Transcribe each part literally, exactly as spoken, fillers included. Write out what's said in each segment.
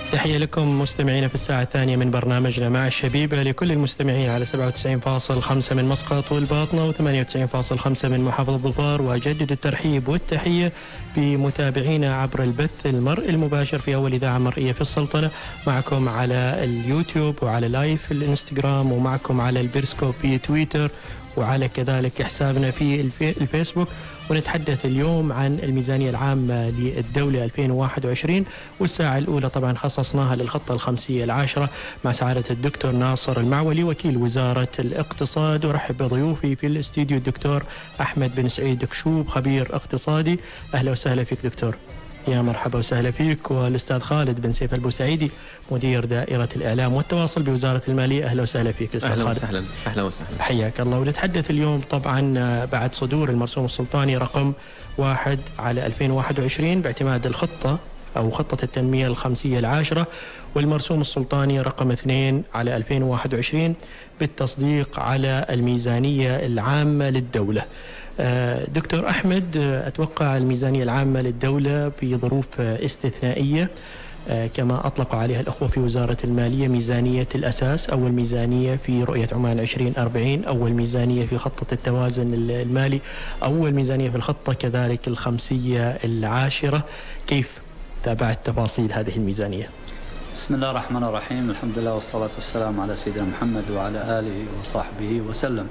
تحية لكم مستمعينا في الساعة الثانية من برنامجنا مع الشبيبة، لكل المستمعين على سبعة وتسعين فاصلة خمسة من مسقط والباطنة وثمانية وتسعين فاصلة خمسة من محافظة ظفار. وأجدد الترحيب والتحية بمتابعينا عبر البث المرئي المباشر في أول إذاعة مرئية في السلطنة، معكم على اليوتيوب وعلى لايف في الانستغرام، ومعكم على البيرسكوب في تويتر، وعلى كذلك حسابنا في الفيسبوك. ونتحدث اليوم عن الميزانية العامة للدولة ألفين وواحد وعشرين، والساعة الأولى طبعا خصصناها للخطة الخمسية العاشرة مع سعادة الدكتور ناصر المعولي وكيل وزارة الاقتصاد. ورحب بضيوفي في الاستديو الدكتور أحمد بن سعيد دكشوب خبير اقتصادي. أهلا وسهلا فيك دكتور. يا مرحبا وسهلا فيك. والأستاذ خالد بن سيف البوسعيدي مدير دائرة الإعلام والتواصل بوزارة المالية. أهلا وسهلا فيك أستاذ أهلا خالد. وسهلا. أهلا وسهلا. حياك الله. ونتحدث اليوم طبعا بعد صدور المرسوم السلطاني رقم واحد على ألفين وواحد وعشرين باعتماد الخطة أو خطة التنمية الخمسية العاشرة، والمرسوم السلطاني رقم اثنين على ألفين وواحد وعشرين بالتصديق على الميزانية العامة للدولة. دكتور أحمد، أتوقع الميزانية العامة للدولة في ظروف استثنائية كما أطلقوا عليها الأخوة في وزارة المالية، ميزانية الأساس، أول ميزانية في رؤية عمان عشرين أربعين، أول ميزانية في خطة التوازن المالي، أول ميزانية في الخطة كذلك الخمسية العاشرة. كيف تابعت تفاصيل هذه الميزانية؟ بسم الله الرحمن الرحيم، الحمد لله والصلاة والسلام على سيدنا محمد وعلى آله وصحبه وسلم.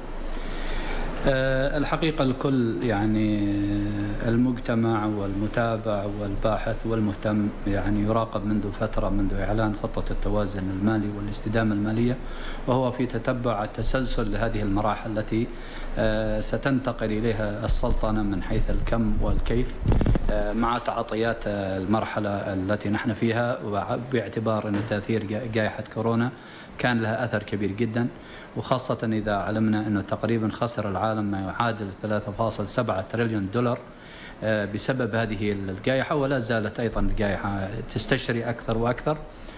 أه الحقيقة الكل يعني المجتمع والمتابع والباحث والمهتم يعني يراقب منذ فترة، منذ إعلان خطة التوازن المالي والاستدامة المالية، وهو في تتبع التسلسل لهذه المراحل التي أه ستنتقل إليها السلطنة من حيث الكم والكيف، أه مع تعاطيات المرحلة التي نحن فيها، باعتبار أن تأثير جائحة كورونا كان لها أثر كبير جدا، وخاصة إذا علمنا أنه تقريبا خسر العالم ما يعادل ثلاثة فاصلة سبعة تريليون دولار بسبب هذه الجائحة، ولا زالت أيضا الجائحة تستشري أكثر وأكثر.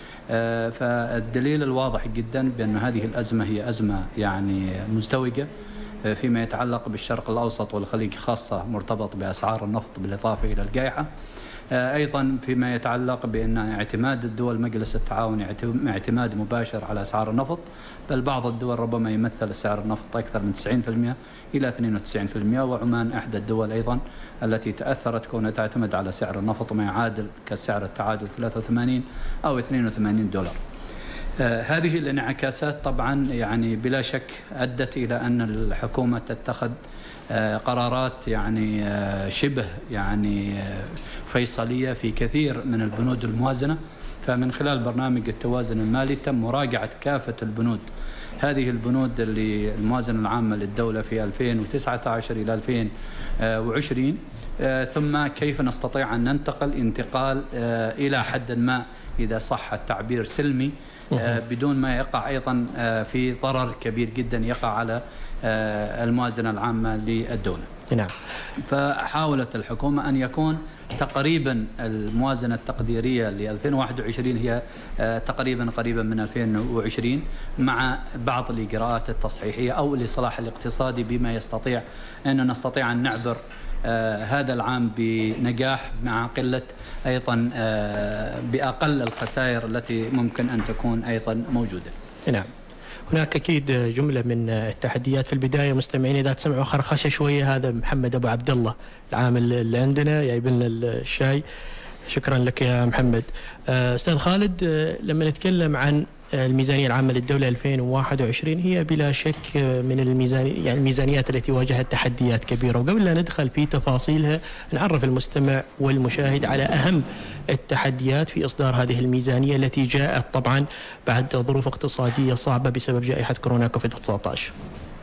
فالدليل الواضح جدا بأن هذه الأزمة هي أزمة يعني مزدوجة فيما يتعلق بالشرق الأوسط والخليج، خاصة مرتبط بأسعار النفط بالإضافة إلى الجائحة، أيضا فيما يتعلق بأن اعتماد الدول مجلس التعاون اعتماد مباشر على أسعار النفط، بل بعض الدول ربما يمثل سعر النفط أكثر من تسعين بالمئة إلى اثنين وتسعين بالمئة، وعمان إحدى الدول أيضا التي تأثرت كونها تعتمد على سعر النفط ما يعادل كسعر التعادل ثلاثة وثمانين أو اثنين وثمانين دولار. آه هذه الانعكاسات طبعا يعني بلا شك أدت إلى أن الحكومة تتخذ آه قرارات يعني آه شبه يعني آه فيصلية في كثير من البنود الموازنة. فمن خلال برنامج التوازن المالي تم مراجعة كافة البنود، هذه البنود اللي الموازنة العامة للدولة في ألفين وتسعة عشر إلى ألفين وعشرين، آه ثم كيف نستطيع أن ننتقل انتقال آه إلى حد ما إذا صح التعبير سلمي، آه بدون ما يقع أيضا آه في ضرر كبير جدا يقع على آه الموازنة العامة للدولة. نعم. فحاولت الحكومة أن يكون تقريبا الموازنة التقديرية ل ألفين وواحد وعشرين هي آه تقريبا قريبا من ألفين وعشرين، مع بعض الإجراءات التصحيحية أو الإصلاح الاقتصادي بما يستطيع أن نستطيع أن نعبر آه هذا العام بنجاح، مع قلة أيضا آه بأقل الخسائر التي ممكن أن تكون أيضا موجودة. نعم. هناك أكيد جملة من التحديات في البداية. مستمعين إذا تسمعوا خرخشة شوية، هذا محمد أبو عبد الله العامل اللي عندنا جايب لنا الشاي. شكرا لك يا محمد. أستاذ خالد، لما نتكلم عن الميزانية العامة للدولة ألفين وواحد وعشرين هي بلا شك من الميزانية يعني الميزانيات التي واجهت تحديات كبيرة، وقبل لا ندخل في تفاصيلها نعرف المستمع والمشاهد على أهم التحديات في إصدار هذه الميزانية التي جاءت طبعا بعد ظروف اقتصادية صعبة بسبب جائحة كورونا كوفيد تسعة عشر.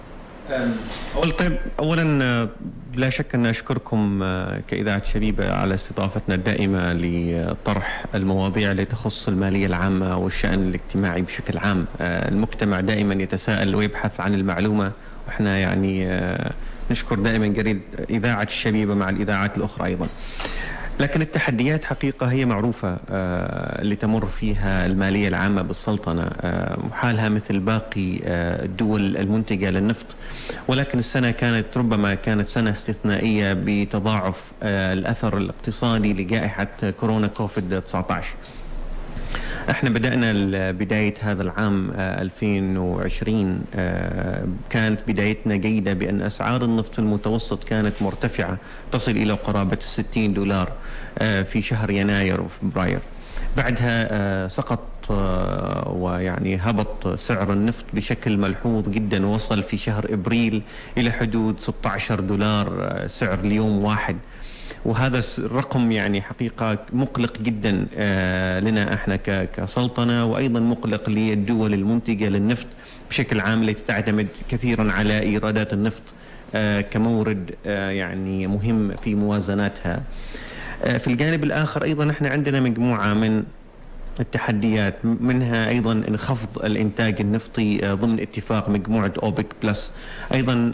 أول طيب أولا لا شك أن أشكركم كإذاعة شبيبة على استضافتنا الدائمة لطرح المواضيع التي تخص المالية العامة والشأن الاجتماعي بشكل عام. المجتمع دائما يتساءل ويبحث عن المعلومة، وإحنا يعني نشكر دائما جريد إذاعة الشبيبة مع الإذاعات الأخرى أيضا. لكن التحديات حقيقة هي معروفة اللي تمر فيها المالية العامة بالسلطنة، وحالها مثل باقي الدول المنتجة للنفط، ولكن السنة كانت ربما كانت سنة استثنائية بتضاعف الأثر الاقتصادي لجائحة كورونا كوفيد تسعة عشر. احنا بدأنا بداية هذا العام ألفين وعشرين، كانت بدايتنا جيدة بأن أسعار النفط في المتوسط كانت مرتفعة تصل إلى قرابة ستين دولار في شهر يناير وفبراير. بعدها سقط ويعني هبط سعر النفط بشكل ملحوظ جدا، وصل في شهر إبريل إلى حدود ستة عشر دولار سعر اليوم واحد، وهذا الرقم يعني حقيقة مقلق جدا لنا احنا كسلطنة، وأيضا مقلق للدول المنتجة للنفط بشكل عام التي تعتمد كثيرا على إيرادات النفط كمورد يعني مهم في موازناتها. في الجانب الآخر أيضا احنا عندنا مجموعة من التحديات، منها أيضا انخفض الإنتاج النفطي ضمن اتفاق مجموعة أوبك بلس. أيضا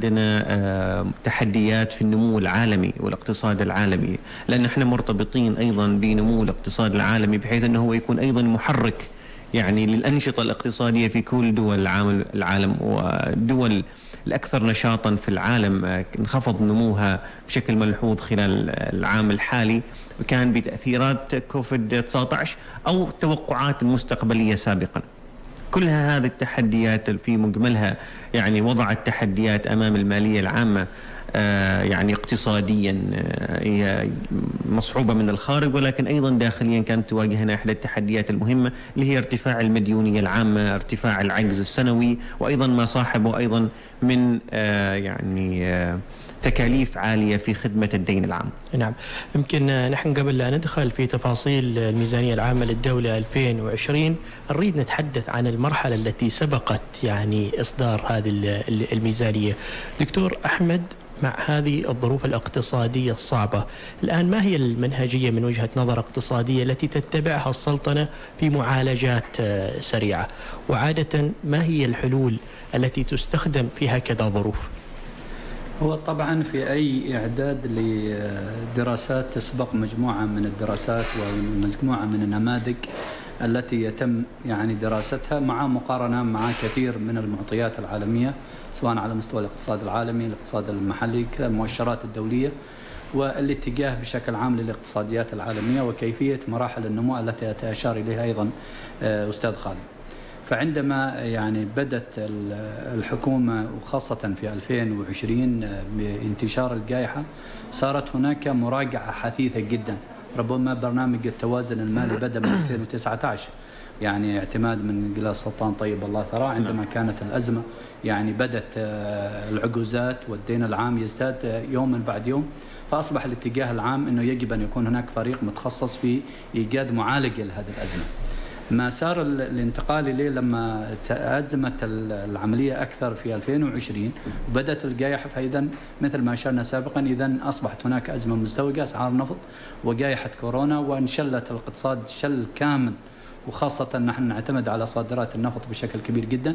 عندنا تحديات في النمو العالمي والاقتصاد العالمي، لأن احنا مرتبطين أيضا بنمو الاقتصاد العالمي بحيث أنه هو يكون أيضا محرك يعني للأنشطة الاقتصادية في كل دول العالم، والدول الأكثر نشاطا في العالم انخفض نموها بشكل ملحوظ خلال العام الحالي، كان بتأثيرات كوفيد تسعة عشر أو التوقعات المستقبلية سابقا. كلها هذه التحديات في مجملها يعني وضعت تحديات أمام المالية العامة آه يعني اقتصاديا آه هي مصعوبة من الخارج، ولكن أيضا داخليا كانت تواجهنا إحدى التحديات المهمة اللي هي ارتفاع المديونية العامة، ارتفاع العجز السنوي، وأيضا ما صاحبه أيضا من آه يعني آه تكاليف عالية في خدمة الدين العام. نعم، يمكن نحن قبل لا ندخل في تفاصيل الميزانية العامة للدولة ألفين وعشرين نريد نتحدث عن المرحلة التي سبقت يعني إصدار هذه الميزانية. دكتور أحمد، مع هذه الظروف الاقتصادية الصعبة الآن، ما هي المنهجية من وجهة نظر اقتصادية التي تتبعها السلطنة في معالجات سريعة؟ وعادة ما هي الحلول التي تستخدم في هكذا ظروف؟ هو طبعا في أي إعداد لدراسات تسبق مجموعة من الدراسات ومجموعة من النماذج التي يتم يعني دراستها مع مقارنة مع كثير من المعطيات العالمية، سواء على مستوى الاقتصاد العالمي، الاقتصاد المحلي، المؤشرات الدولية، والاتجاه بشكل عام للاقتصاديات العالمية وكيفية مراحل النمو التي أشار إليها أيضا أستاذ خالد. فعندما يعني بدت الحكومة وخاصة في ألفين وعشرين بانتشار الجائحة، صارت هناك مراجعة حثيثة جدا. ربما برنامج التوازن المالي بدأ من ألفين وتسعة عشر، يعني اعتماد من جلال السلطان طيب الله ثراه عندما كانت الأزمة، يعني بدت العجوزات والدين العام يزداد يوما بعد يوم، فأصبح الاتجاه العام أنه يجب أن يكون هناك فريق متخصص في إيجاد معالجة لهذه الأزمة. ما صار الانتقال إليه لما تأزمت العملية أكثر في ألفين وعشرين وبدأت الجائحة، فإذا مثل ما أشرنا سابقا إذا أصبحت هناك أزمة مزدوجة، أسعار النفط وجائحة كورونا، وانشلت الاقتصاد شل كامل، وخاصة نحن نعتمد على صادرات النفط بشكل كبير جدا،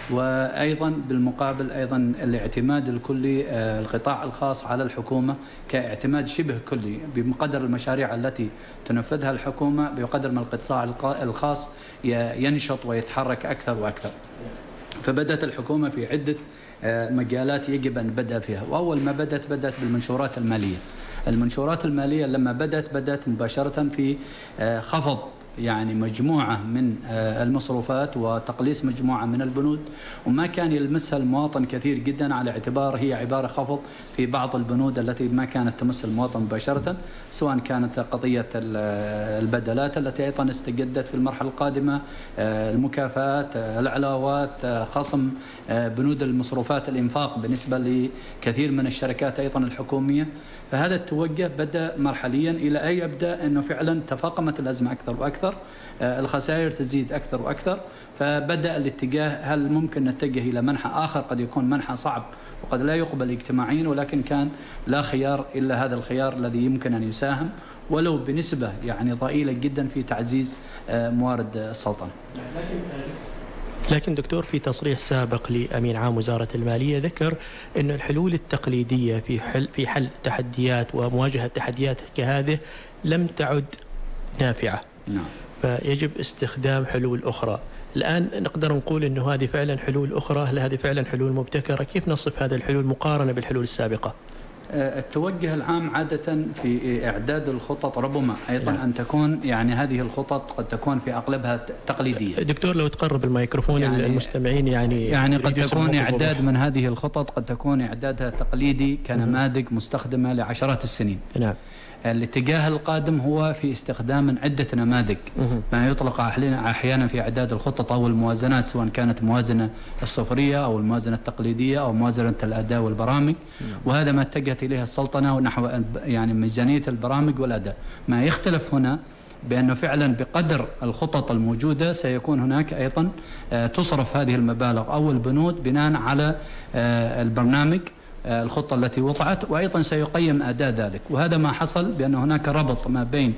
وأيضا بالمقابل أيضا الاعتماد الكلي القطاع الخاص على الحكومة كاعتماد شبه كلي، بقدر المشاريع التي تنفذها الحكومة بقدر ما القطاع الخاص ينشط ويتحرك أكثر وأكثر. فبدأت الحكومة في عدة مجالات يجب أن بدأ فيها، وأول ما بدأت بدأت بالمنشورات المالية. المنشورات المالية لما بدأت بدأت مباشرة في خفض يعني مجموعة من المصروفات وتقليص مجموعة من البنود، وما كان يلمسها المواطن كثير جدا، على اعتبار هي عبارة خفض في بعض البنود التي ما كانت تمس المواطن مباشرة، سواء كانت قضية البدلات التي أيضا استجدت في المرحلة القادمة، المكافآت، العلاوات، خصم بنود المصروفات الإنفاق بالنسبة لكثير من الشركات أيضا الحكومية. فهذا التوجه بدأ مرحليا إلى أن يبدأ أنه فعلا تفاقمت الأزمة أكثر وأكثر، الخسائر تزيد أكثر وأكثر، فبدأ الاتجاه هل ممكن نتجه إلى منحى آخر قد يكون منحى صعب وقد لا يقبل اجتماعيا، ولكن كان لا خيار إلا هذا الخيار الذي يمكن أن يساهم ولو بنسبة يعني ضئيلة جدا في تعزيز موارد السلطنة. لكن دكتور، في تصريح سابق لأمين عام وزارة المالية ذكر أن الحلول التقليدية في حل في حل تحديات ومواجهة تحديات كهذه لم تعد نافعة. نعم. فيجب استخدام حلول أخرى. الآن نقدر نقول أنه هذه فعلا حلول أخرى، هل هذه فعلا حلول مبتكرة؟ كيف نصف هذه الحلول مقارنة بالحلول السابقة؟ التوجه العام عادة في إعداد الخطط ربما أيضا نعم. أن تكون يعني هذه الخطط قد تكون في أغلبها تقليدية. دكتور لو تقرب الميكروفون يعني المستمعين يعني يعني قد تكون إعداد من هذه الخطط قد تكون إعدادها تقليدي كنماذج مستخدمة لعشرات السنين. نعم. الاتجاه القادم هو في استخدام عدة نماذج ما يطلق أحيانا في إعداد الخطط أو الموازنات، سواء كانت موازنة الصفرية أو الموازنة التقليدية أو موازنة الأداء والبرامج. وهذا ما اتجهت إليه السلطنة نحو يعني ميزانية البرامج والأداء. ما يختلف هنا بأنه فعلا بقدر الخطط الموجودة سيكون هناك أيضا تصرف هذه المبالغ أو البنود بناء على البرنامج الخطة التي وضعت، وأيضا سيقيم أداء ذلك. وهذا ما حصل بأن هناك ربط ما بين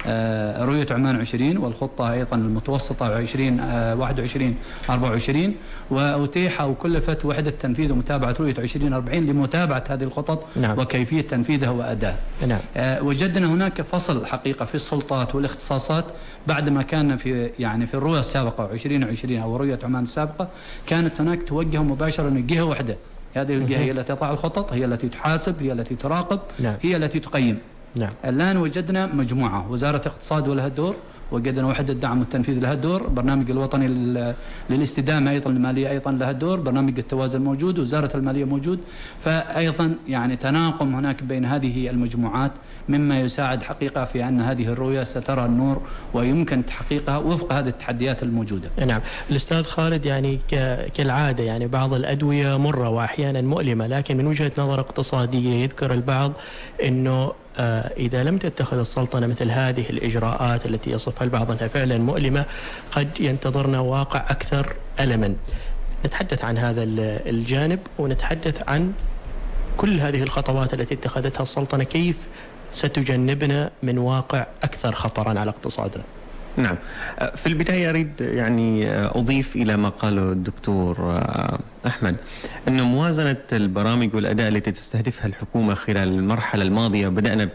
رؤية عمان عشرين والخطة أيضا المتوسطة عشرين واحد وعشرين أربعة وعشرين، وأتيح أو كلفت وحدة تنفيذ ومتابعة رؤية عشرين أربعين لمتابعة هذه الخطط نعم. وكيفية تنفيذها وأداء نعم. وجدنا هناك فصل حقيقة في السلطات والاختصاصات بعد ما كان في يعني في الرؤية السابقة عشرين عشرين أو رؤية عمان السابقة كانت هناك توجه مباشرة لجهة واحدة. هذه الجهة هي التي تضع الخطط، هي التي تحاسب، هي التي تراقب نعم. هي التي تقيم نعم. الآن وجدنا مجموعة، وزارة الاقتصاد ولها دور، وجدنا وحدة الدعم والتنفيذ لها دور، برنامج الوطني للاستدامة أيضا المالية أيضا لها دور، برنامج التوازن موجود، وزارة المالية موجود. فأيضا يعني تناغم هناك بين هذه المجموعات مما يساعد حقيقة في أن هذه الرؤية سترى النور ويمكن تحقيقها وفق هذه التحديات الموجودة. نعم. الأستاذ خالد يعني كالعادة يعني بعض الأدوية مرة وأحيانا مؤلمة، لكن من وجهة نظر اقتصادية يذكر البعض أنه إذا لم تتخذ السلطنة مثل هذه الإجراءات التي يصفها البعض أنها فعلا مؤلمة قد ينتظرنا واقع أكثر ألما. نتحدث عن هذا الجانب ونتحدث عن كل هذه الخطوات التي اتخذتها السلطنة كيف ستجنبنا من واقع أكثر خطرا على اقتصادنا. نعم. في البداية أريد يعني أضيف إلى ما قاله الدكتور أحمد أن موازنة البرامج والأداء التي تستهدفها الحكومة خلال المرحلة الماضية، بدأنا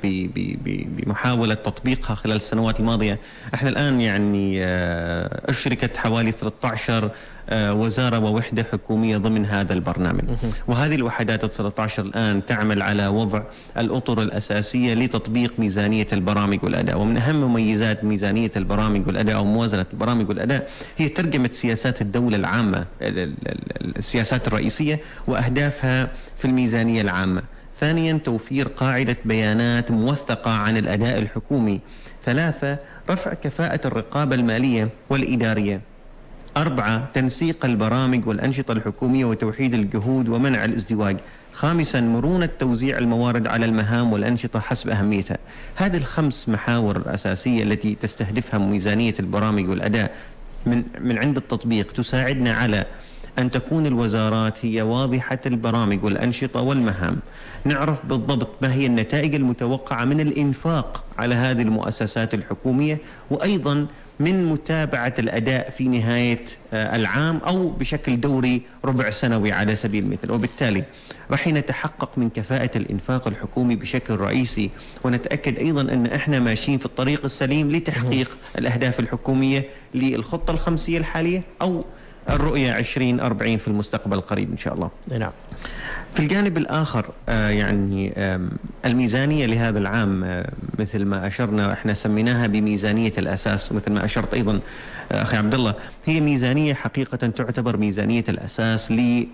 بمحاولة تطبيقها خلال السنوات الماضية. احنا الآن يعني أشركت حوالي ثلاثة عشر وزارة ووحدة حكومية ضمن هذا البرنامج، وهذه الوحدات الثلاثة عشر الآن تعمل على وضع الأطر الأساسية لتطبيق ميزانية البرامج والأداء. ومن أهم مميزات ميزانية البرامج والأداء أو موازنة البرامج والأداء هي ترجمة سياسات الدولة العامة، السياسات الرئيسية وأهدافها في الميزانية العامة. ثانيا توفير قاعدة بيانات موثقة عن الأداء الحكومي. ثلاثة رفع كفاءة الرقابة المالية والإدارية. أربعة تنسيق البرامج والأنشطة الحكومية وتوحيد الجهود ومنع الازدواج. خامسا مرونة توزيع الموارد على المهام والأنشطة حسب أهميتها. هذه الخمس محاور الأساسية التي تستهدفها ميزانية البرامج والأداء من من عند التطبيق تساعدنا على أن تكون الوزارات هي واضحة البرامج والأنشطة والمهام، نعرف بالضبط ما هي النتائج المتوقعة من الإنفاق على هذه المؤسسات الحكومية، وأيضا من متابعة الأداء في نهاية العام أو بشكل دوري ربع سنوي على سبيل المثال. وبالتالي راح نتحقق من كفاءة الإنفاق الحكومي بشكل رئيسي، ونتأكد أيضا أن إحنا ماشيين في الطريق السليم لتحقيق الأهداف الحكومية للخطة الخمسية الحالية أو الرؤية عشرين أربعين في المستقبل القريب إن شاء الله. نعم. في الجانب الآخر آه يعني آه الميزانية لهذا العام آه مثل ما أشرنا احنا سميناها بميزانية الأساس، مثل ما أشرت أيضا آه أخي عبد الله، هي ميزانية حقيقة تعتبر ميزانية الأساس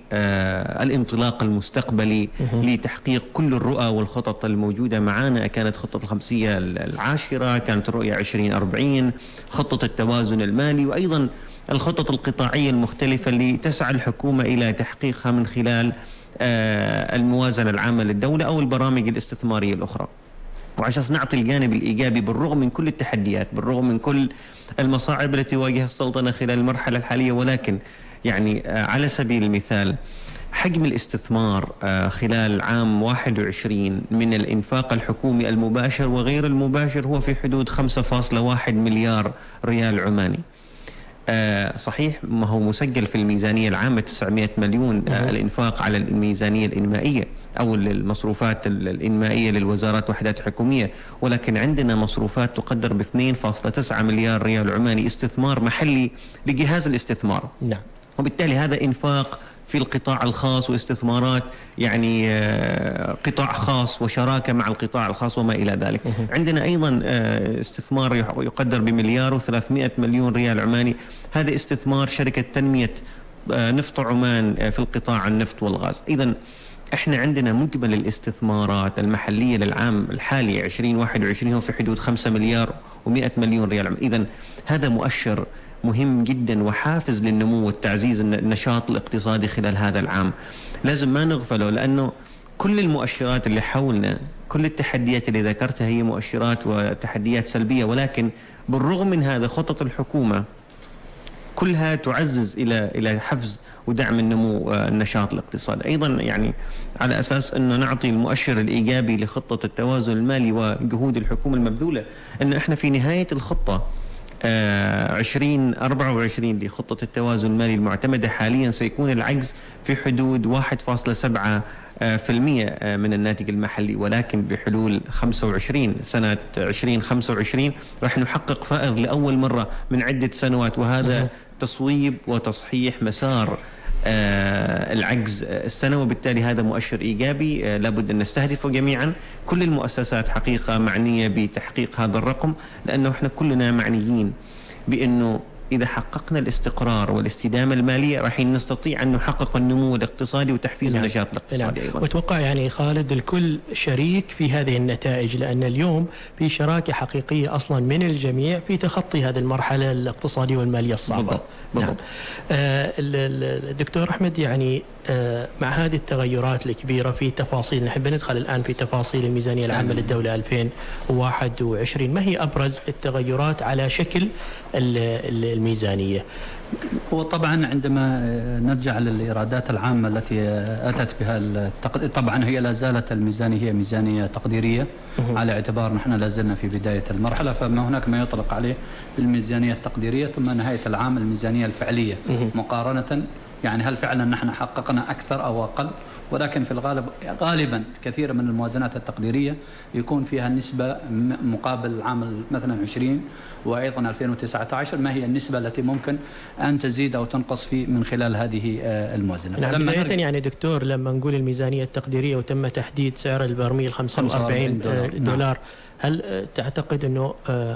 للانطلاق المستقبلي لتحقيق كل الرؤى والخطط الموجودة معنا. كانت خطة الخمسية العاشرة، كانت الرؤية عشرين أربعين، خطة التوازن المالي، وأيضا الخطط القطاعية المختلفة اللي تسعى الحكومة إلى تحقيقها من خلال الموازنة العامة للدولة أو البرامج الاستثمارية الأخرى. وعشان نعطي الجانب الإيجابي بالرغم من كل التحديات، بالرغم من كل المصاعب التي واجهها السلطنة خلال المرحلة الحالية، ولكن يعني على سبيل المثال حجم الاستثمار خلال عام واحد وعشرين من الإنفاق الحكومي المباشر وغير المباشر هو في حدود خمسة فاصلة واحد مليار ريال عماني. آه صحيح ما هو مسجل في الميزانية العامة تسعمائة مليون آه الإنفاق على الميزانية الإنمائية أو المصروفات الإنمائية للوزارات وحدات حكومية، ولكن عندنا مصروفات تقدر ب اثنين فاصلة تسعة مليار ريال عماني استثمار محلي لجهاز الاستثمار. نعم. وبالتالي هذا إنفاق في القطاع الخاص واستثمارات يعني قطاع خاص وشراكة مع القطاع الخاص وما إلى ذلك. عندنا أيضا استثمار يقدر بمليار وثلاثمائة مليون ريال عماني، هذا استثمار شركة تنمية نفط عمان في القطاع النفط والغاز. إذن احنا عندنا مجمل الاستثمارات المحلية للعام الحالي عشرين واحد وعشرين هو في حدود خمسة مليار ومئة مليون ريال. إذن هذا مؤشر مهم جدا وحافز للنمو والتعزيز النشاط الاقتصادي خلال هذا العام. لازم ما نغفله، لأنه كل المؤشرات اللي حولنا، كل التحديات اللي ذكرتها هي مؤشرات وتحديات سلبية، ولكن بالرغم من هذا خطط الحكومة كلها تعزز إلى إلى حفز ودعم النمو النشاط الاقتصادي. أيضا يعني على أساس أنه نعطي المؤشر الإيجابي لخطة التوازن المالي وجهود الحكومة المبذولة، أن إحنا في نهاية الخطة عشرين أربعة وعشرين لخطة التوازن المالي المعتمدة حاليا سيكون العجز في حدود واحد فاصلة سبعة بالمئة من الناتج المحلي، ولكن بحلول خمسة وعشرين سنة عشرين خمسة وعشرين راح نحقق فائض لأول مرة من عدة سنوات، وهذا تصويب وتصحيح مسار آه العجز السنة، وبالتالي هذا مؤشر إيجابي آه لابد أن نستهدفه جميعا. كل المؤسسات حقيقة معنية بتحقيق هذا الرقم، لأنه إحنا كلنا معنيين بأنه إذا حققنا الاستقرار والاستدامة المالية راح نستطيع أن نحقق النمو الاقتصادي وتحفيز نعم. النشاط الاقتصادي نعم. أيضا. وأتوقع يعني خالد الكل شريك في هذه النتائج، لأن اليوم في شراكة حقيقية أصلا من الجميع في تخطي هذه المرحلة الاقتصادية والمالية الصعبة. بالضبط. بالضبط. نعم. آه الدكتور أحمد، يعني آه مع هذه التغيرات الكبيرة في تفاصيل، نحب ندخل الآن في تفاصيل الميزانية العامة للدولة ألفين وواحد وعشرين، ما هي أبرز التغيرات على شكل الميزانية؟ وطبعا عندما نرجع للإيرادات العامة التي أتت بها التق... طبعا هي لا زالت الميزانية هي ميزانية تقديرية على اعتبار نحن لا زلنا في بداية المرحلة، فما هناك ما يطلق عليه بالميزانية التقديرية، ثم نهاية العام الميزانية الفعلية مقارنة، يعني هل فعلا نحن حققنا أكثر أو أقل. ولكن في الغالب غالبا كثير من الموازنات التقديرية يكون فيها النسبة مقابل العام مثلا عشرين وأيضا ألفين وتسعة عشر ما هي النسبة التي ممكن أن تزيد أو تنقص في من خلال هذه الموازنة. نعم. بداية يعني دكتور، لما نقول الميزانية التقديرية وتم تحديد سعر البرميل خمسة وأربعين دولار, دولار نعم. هل تعتقد أنه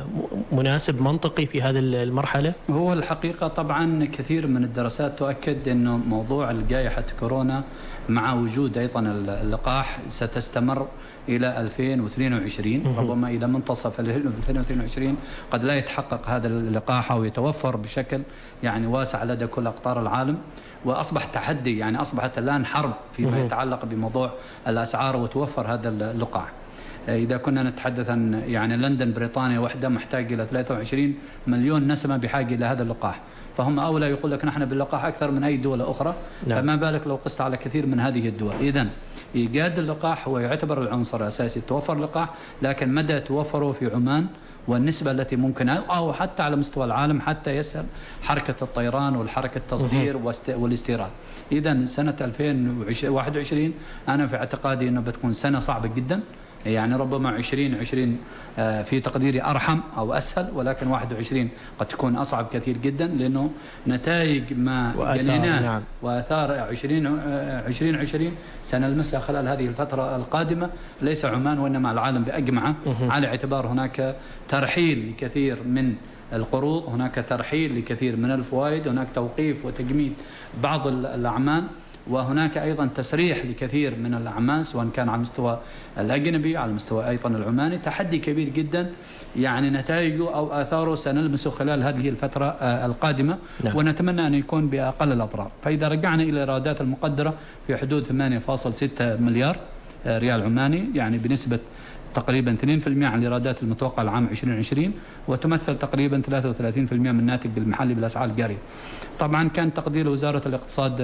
مناسب منطقي في هذه المرحلة؟ هو الحقيقة طبعا كثير من الدراسات تؤكد أنه موضوع جائحة كورونا مع وجود أيضا اللقاح ستستمر إلى ألفين واثنين وعشرين، ربما إلى منتصف ألفين واثنين وعشرين قد لا يتحقق هذا اللقاح أو يتوفر بشكل يعني واسع لدى كل أقطار العالم، وأصبح تحدي، يعني أصبحت الآن حرب فيما يتعلق بموضوع الأسعار وتوفر هذا اللقاح. إذا كنا نتحدث عن يعني لندن بريطانيا وحدة محتاج إلى ثلاثة وعشرين مليون نسمة بحاجة إلى هذا اللقاح، فهم أولى يقول لك نحن باللقاح أكثر من أي دولة أخرى. نعم. فما بالك لو قست على كثير من هذه الدول. إذن إيجاد اللقاح هو يعتبر العنصر الأساسي، توفر اللقاح، لكن مدى توفره في عمان والنسبة التي ممكن أو حتى على مستوى العالم حتى يسهل حركة الطيران والحركة التصدير والاستيراد. إذن سنة ألفين وواحد وعشرين أنا في اعتقادي أنه بتكون سنة صعبة جدا، يعني ربما عشرين عشرين في تقديري أرحم أو أسهل، ولكن واحد وعشرين قد تكون أصعب كثير جدا، لأنه نتائج ما جنيناه نعم. وآثار عشرين عشرين عشرين سنلمسها خلال هذه الفترة القادمة، ليس عمان وإنما العالم بأجمعه، على اعتبار هناك ترحيل لكثير من القروض، هناك ترحيل لكثير من الفوائد، هناك توقيف وتجميد بعض الأعمال، وهناك أيضا تسريح لكثير من الأعمال سواء كان على المستوى الأجنبي على المستوى أيضا العماني. تحدي كبير جدا، يعني نتائجه أو آثاره سنلمسه خلال هذه الفترة القادمة. نعم. ونتمنى أن يكون بأقل الأضرار. فإذا رجعنا إلى الإيرادات المقدرة في حدود ثمانية فاصلة ستة مليار ريال عماني، يعني بنسبة تقريبا اثنين بالمئة عن الإيرادات المتوقعة العام عشرين عشرين، وتمثل تقريبا ثلاثة وثلاثين بالمئة من الناتج المحلي بالأسعار الجارية. طبعا كان تقدير وزارة الاقتصاد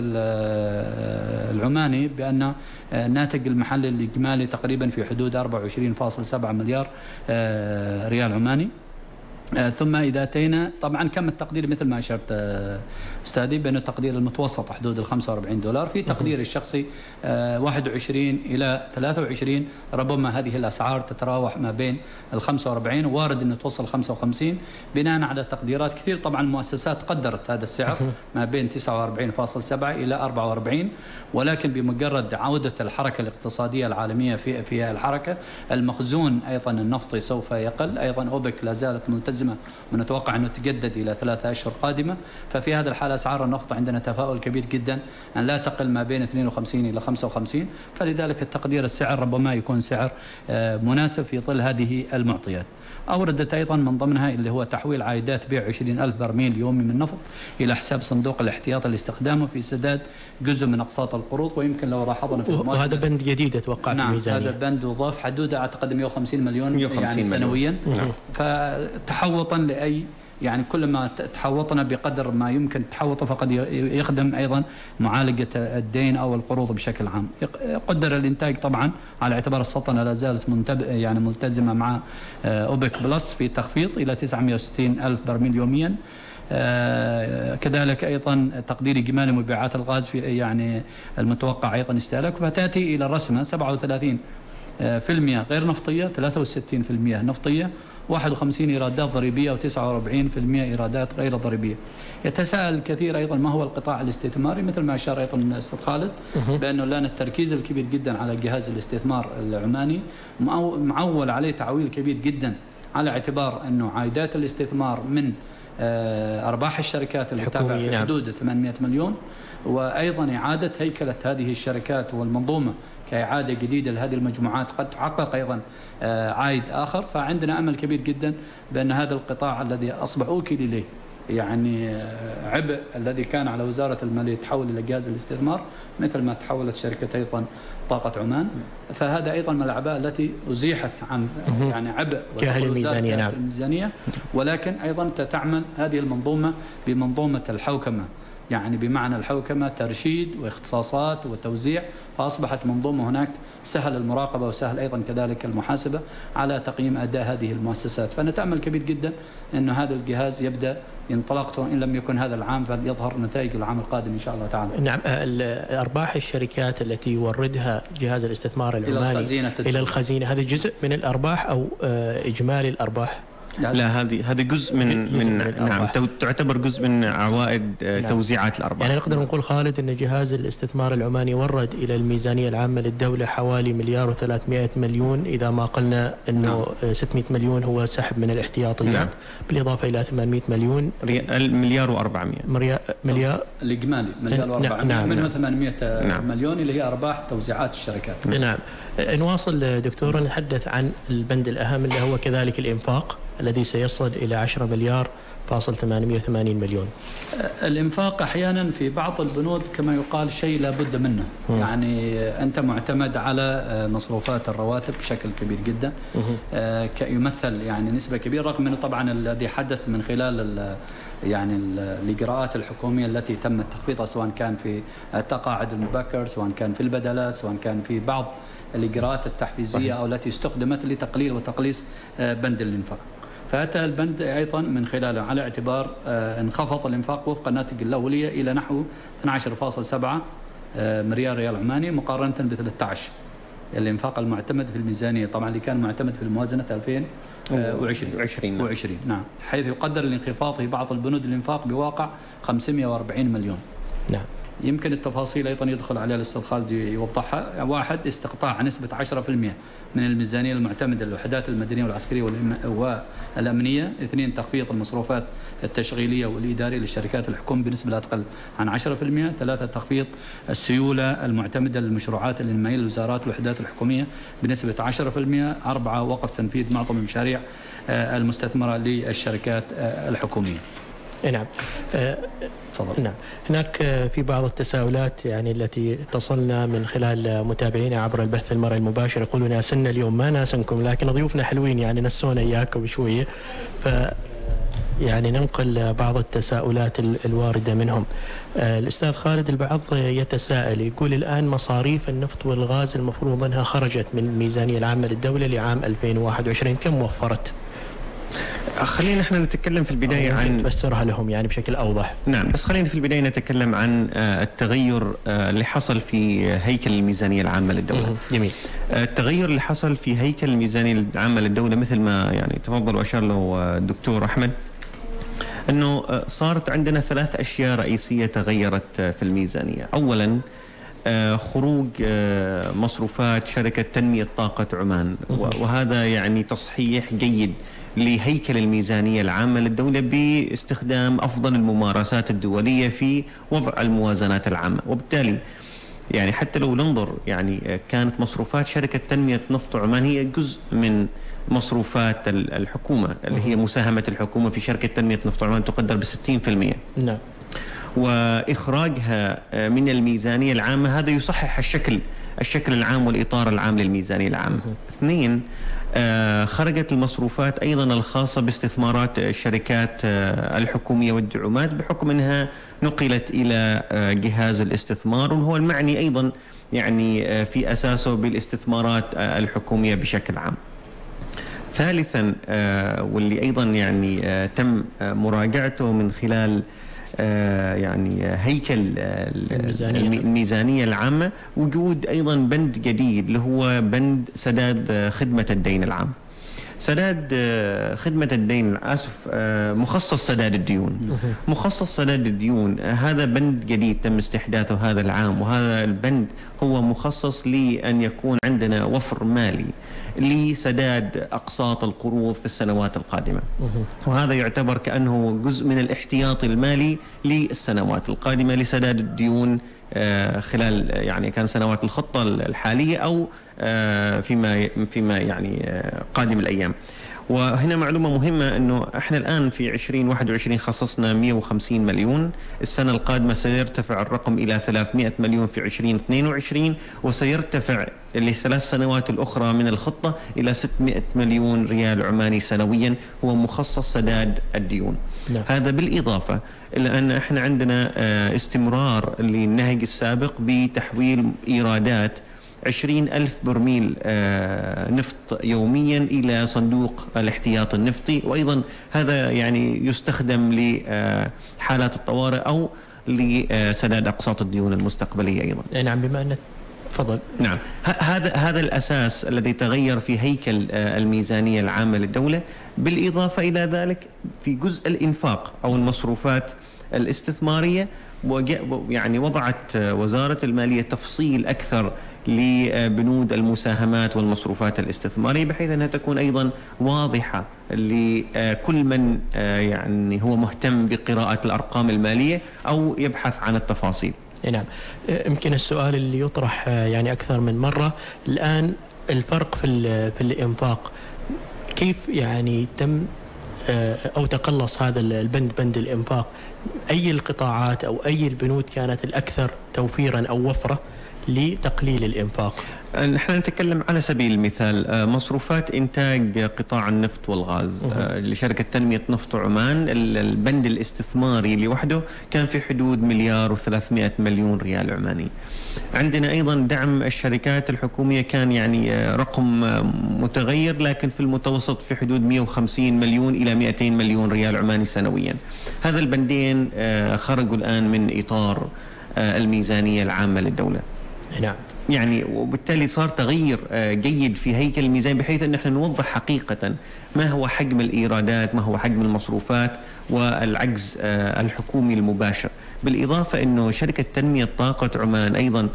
العماني بأن الناتج المحلي الإجمالي تقريبا في حدود أربعة وعشرين فاصلة سبعة مليار ريال عماني، ثم إذا أتينا طبعا كم التقدير مثل ما أشرت أستاذي بأن التقدير المتوسط حدود ال خمسة وأربعين دولار، في تقدير الشخصي واحد وعشرين إلى ثلاثة وعشرين، ربما هذه الأسعار تتراوح ما بين ال خمسة وأربعين ووارد أن توصل خمسة وخمسين بناء على تقديرات كثير. طبعا المؤسسات قدرت هذا السعر ما بين تسعة وأربعين فاصلة سبعة إلى أربعة وأربعين، ولكن بمجرد عودة الحركة الاقتصادية العالمية في في الحركة، المخزون أيضا النفطي سوف يقل، أيضا أوبك لا زالت ملتزمة ونتوقع أنه تجدد إلى ثلاثة أشهر قادمة. ففي هذا الحال أسعار النفط عندنا تفاؤل كبير جدا أن لا تقل ما بين اثنين وخمسين إلى خمسة وخمسين، فلذلك التقدير السعر ربما يكون سعر مناسب في ظل هذه المعطيات. أوردت أيضا من ضمنها اللي هو تحويل عائدات بيع عشرين ألف برميل يومي من النفط إلى حساب صندوق الاحتياط لاستخدامه في سداد جزء من أقساط القروض. ويمكن لو لاحظنا في وهذا بند جديد أتوقع نعم في الميزانية. هذا بند وضاف حدوده أعتقد مئة وخمسين مليون مئة وخمسين يعني مليون. سنويا. نعم. فتحوطا لأي يعني كل ما تحوطنا بقدر ما يمكن تحوطه فقد يخدم أيضا معالجة الدين أو القروض بشكل عام. قدر الإنتاج طبعا على اعتبار السلطنة لا زالت منتبه يعني ملتزمة مع أوبك بلس في تخفيض إلى تسعمئة وستين ألف برميل يوميا. آه كذلك أيضا تقدير إجمالي مبيعات الغاز في يعني المتوقع أيضا استهلاك، فتأتي إلى الرسمة سبعة وثلاثين بالمئة غير نفطية، ثلاثة وستين بالمئة نفطية، واحد وخمسين إيرادات ضريبية وتسعة وأربعين بالمئة إيرادات غير ضريبية. يتساءل الكثير أيضا ما هو القطاع الاستثماري، مثل ما أشار أيضا الأستاذ خالد بأنه لنا التركيز الكبير جدا على جهاز الاستثمار العماني، معول عليه تعويل كبير جدا على اعتبار أنه عائدات الاستثمار من أرباح الشركات اللي تابعة في حدود ثمانمئة مليون، وأيضا إعادة هيكلة هذه الشركات والمنظومة كإعادة جديدة لهذه المجموعات قد تحقق أيضا عائد آخر. فعندنا أمل كبير جدا بأن هذا القطاع الذي أصبح أوكل إليه يعني عبء الذي كان على وزارة المالية يتحول إلى جهاز الاستثمار مثل ما تحولت شركة أيضا طاقة عمان، فهذا أيضا من الأعباء التي أزيحت عن يعني عبء كاهل الميزانية. نعم. الميزانية، ولكن أيضا تعمل هذه المنظومة بمنظومة الحوكمة، يعني بمعنى الحوكمة ترشيد واختصاصات وتوزيع، فأصبحت منظومة هناك سهل المراقبة وسهل أيضا كذلك المحاسبة على تقييم أداء هذه المؤسسات. فنتأمل كبير جدا أن هذا الجهاز يبدأ انطلاقته إن لم يكن هذا العام فليظهر نتائج العام القادم إن شاء الله تعالى. نعم. أرباح الشركات التي يوردها جهاز الاستثمار العماني إلى, إلى الخزينة هذا جزء من الأرباح أو إجمالي الأرباح؟ لا، هذه هذه جزء من من, من نعم تعتبر جزء من عوائد نعم. توزيعات الأرباح. يعني نقدر نقول خالد أن جهاز الاستثمار العماني ورد إلى الميزانية العامة للدولة حوالي مليار وثلاثمئة مليون، إذا ما قلنا أنه نعم. ستمئة مليون هو سحب من الاحتياطيات نعم. بالإضافة إلى ثمانمئة مليون مليار وأربعمئة مليار مليار الإجمالي مليار وأربعمئة نعم. منه ثمانمئة نعم. مليون اللي هي أرباح توزيعات الشركات. نعم. نواصل دكتور، نتحدث عن البند الأهم اللي هو كذلك الإنفاق الذي سيصل إلى عشرة مليار فاصل ثمانمئة وثمانين مليون. الإنفاق أحيانا في بعض البنود كما يقال شيء لا بد منه، م. يعني أنت معتمد على مصروفات الرواتب بشكل كبير جدا، آه يمثل يعني نسبة كبيرة، رغم أنه طبعا الذي حدث من خلال يعني الإجراءات الحكومية التي تم تخفيضها سواء كان في التقاعد المبكر، سواء كان في البدلات، سواء كان في بعض الإجراءات التحفيزية أو التي استخدمت لتقليل وتقليص بند الإنفاق. فأتى البند أيضا من خلاله على اعتبار انخفض الإنفاق وفق الناتج الأولية إلى نحو اثني عشر فاصلة سبعة مليار ريال عماني مقارنة ب ثلاثة عشر الإنفاق المعتمد في الميزانية، طبعا اللي كان معتمد في الموازنة ألفين وعشرين وعشرين نعم، حيث يقدر الانخفاض في بعض البنود الإنفاق بواقع خمسمئة وأربعين مليون. نعم. يمكن التفاصيل أيضا يدخل عليها الأستاذ خالد يوضحها. واحد، استقطاع نسبة عشرة بالمئة من الميزانية المعتمدة للوحدات المدنية والعسكرية والأمنية. اثنين، تخفيض المصروفات التشغيلية والإدارية للشركات الحكومية بنسبة لا تقل عن عشرة بالمئة. ثلاثة، تخفيض السيولة المعتمدة للمشروعات الإنمائية للوزارات والوحدات الحكومية بنسبة عشرة بالمئة. أربعة، وقف تنفيذ معظم المشاريع المستثمرة للشركات الحكومية. نعم. تفضل. نعم. هناك في بعض التساؤلات يعني التي تصلنا من خلال متابعينا عبر البث المرئي المباشر، يقولون ناسنا اليوم ما ناسنكم، لكن ضيوفنا حلوين يعني نسونا إياكم شوية، ف يعني ننقل بعض التساؤلات الواردة منهم. الأستاذ خالد، البعض يتساءل يقول الآن مصاريف النفط والغاز المفروض أنها خرجت من الميزانية العامة للدولة لعام ألفين وواحد وعشرين، كم وفرت؟ خلينا احنا نتكلم في البداية عن تفسرها لهم يعني بشكل أوضح. نعم، بس خلينا في البداية نتكلم عن التغير اللي حصل في هيكل الميزانية العامة للدولة. جميل. التغير اللي حصل في هيكل الميزانية العامة للدولة مثل ما يعني تفضل وأشار له الدكتور أحمد، أنه صارت عندنا ثلاث أشياء رئيسية تغيرت في الميزانية. أولا خروج مصروفات شركة تنمية طاقة عمان، وهذا يعني تصحيح جيد لهيكل الميزانية العامة للدولة باستخدام أفضل الممارسات الدولية في وضع الموازنات العامة. وبالتالي يعني حتى لو ننظر يعني كانت مصروفات شركة تنمية نفط عمان هي جزء من مصروفات الحكومة اللي هي مساهمة الحكومة في شركة تنمية نفط عمان تقدر بستين في المئة. نعم. وإخراجها من الميزانية العامة هذا يصحح الشكل الشكل العام والإطار العام للميزانية العامة. اثنين، آه خرجت المصروفات أيضا الخاصة باستثمارات الشركات آه الحكومية والدعومات بحكم أنها نقلت إلى آه جهاز الاستثمار، وهو المعني أيضا يعني آه في أساسه بالاستثمارات آه الحكومية بشكل عام. ثالثا آه واللي أيضا يعني آه تم آه مراجعته من خلال آه يعني هيكل آه الميزانية. الميزانية العامة، وجود أيضا بند جديد اللي هو بند سداد آه خدمة الدين العام. سداد آه خدمة الدين آسف آه مخصص سداد الديون. مخصص سداد الديون آه هذا بند جديد تم استحداثه هذا العام، وهذا البند هو مخصص لأن يكون عندنا وفر مالي لسداد أقساط القروض في السنوات القادمة، وهذا يعتبر كأنه جزء من الاحتياطي المالي للسنوات القادمة لسداد الديون خلال يعني كان سنوات الخطة الحالية أو فيما فيما يعني قادم الأيام. وهنا معلومة مهمة أنه إحنا الآن في عشرين واحد وعشرين خصصنا مئة وخمسين مليون، السنة القادمة سيرتفع الرقم إلى ثلاثمئة مليون في عشرين اثنين وعشرين، وسيرتفع للثلاث سنوات الأخرى من الخطة إلى ستمئة مليون ريال عماني سنويا، هو مخصص سداد الديون. لا. هذا بالإضافة إلى أن إحنا عندنا استمرار للنهج السابق بتحويل إيرادات عشرين ألف برميل آه نفط يوميا إلى صندوق الاحتياط النفطي، وأيضا هذا يعني يستخدم لحالات الطوارئ أو لسداد أقساط الديون المستقبلية أيضا. نعم. بما أن تفضل. نعم، هذا هذا الأساس الذي تغير في هيكل آه الميزانية العامة للدولة. بالإضافة إلى ذلك في جزء الإنفاق أو المصروفات الاستثمارية، يعني وضعت وزارة المالية تفصيل أكثر لبنود المساهمات والمصروفات الاستثمارية بحيث أنها تكون أيضا واضحة لكل من يعني هو مهتم بقراءة الأرقام المالية أو يبحث عن التفاصيل. نعم. يمكن السؤال اللي يطرح يعني أكثر من مرة الآن، الفرق في في الإنفاق كيف يعني تم أو تقلص هذا البند بند الإنفاق؟ أي القطاعات أو أي البنود كانت الأكثر توفيرا أو وفرة لتقليل الإنفاق؟ نحن نتكلم على سبيل المثال مصروفات إنتاج قطاع النفط والغاز لشركة تنمية نفط عمان، البند الاستثماري لوحده كان في حدود مليار وثلاثمئة مليون ريال عماني. عندنا أيضا دعم الشركات الحكومية كان يعني رقم متغير، لكن في المتوسط في حدود مئة وخمسين مليون إلى مئتين مليون ريال عماني سنويا. هذا البندين خرجوا الآن من إطار الميزانية العامة للدولة. نعم. يعني وبالتالي صار تغيير جيد في هيكل الميزان بحيث أن احنا نوضح حقيقة ما هو حجم الإيرادات، ما هو حجم المصروفات والعجز الحكومي المباشر. بالإضافة أنه شركة تنمية طاقة عمان أيضا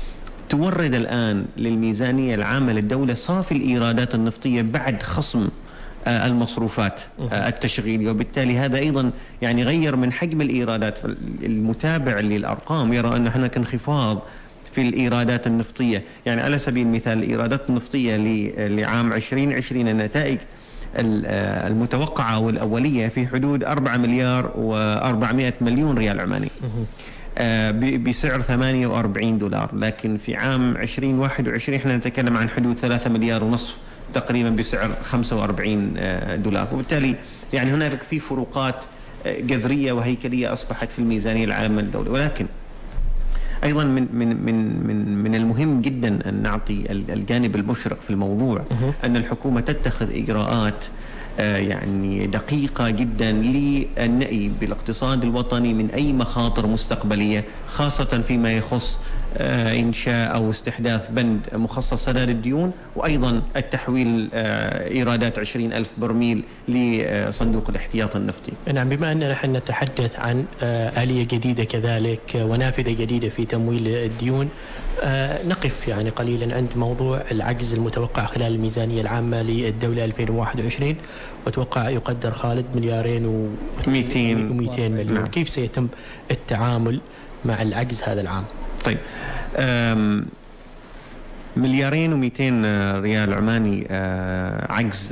تورد الآن للميزانية العامة للدولة صافي الإيرادات النفطية بعد خصم المصروفات التشغيلية، وبالتالي هذا أيضا يعني غير من حجم الإيرادات. المتابع للأرقام يرى أن هناك انخفاض في الإيرادات النفطية. يعني على سبيل المثال الإيرادات النفطية لعام عشرين عشرين النتائج المتوقعة والأولية في حدود أربعة مليار وأربعمئة مليون ريال عماني بسعر ثمانية وأربعين دولار، لكن في عام عشرين واحد وعشرين احنا نتكلم عن حدود ثلاثة مليار ونصف تقريبا بسعر خمسة وأربعين دولار. وبالتالي يعني هناك في فروقات جذرية وهيكلية أصبحت في الميزانية العامة للدولة. ولكن أيضا من من من من من المهم جدا أن نعطي الجانب المشرق في الموضوع أن الحكومة تتخذ إجراءات يعني دقيقة جدا للنأي بالاقتصاد الوطني من أي مخاطر مستقبلية، خاصة فيما يخص إنشاء أو استحداث بند مخصص سداد الديون، وأيضا التحويل إيرادات عشرين ألف برميل لصندوق الاحتياط النفطي. نعم، بما أننا نحن نتحدث عن آلية جديدة كذلك ونافذة جديدة في تمويل الديون، نقف يعني قليلا عند موضوع العجز المتوقع خلال الميزانية العامة للدولة ألفين وواحد وعشرين، وتوقع يقدر خالد مليارين ومئتين مليون. نعم. كيف سيتم التعامل مع العجز هذا العام؟ طيب، مليارين ومئتين ريال عماني عجز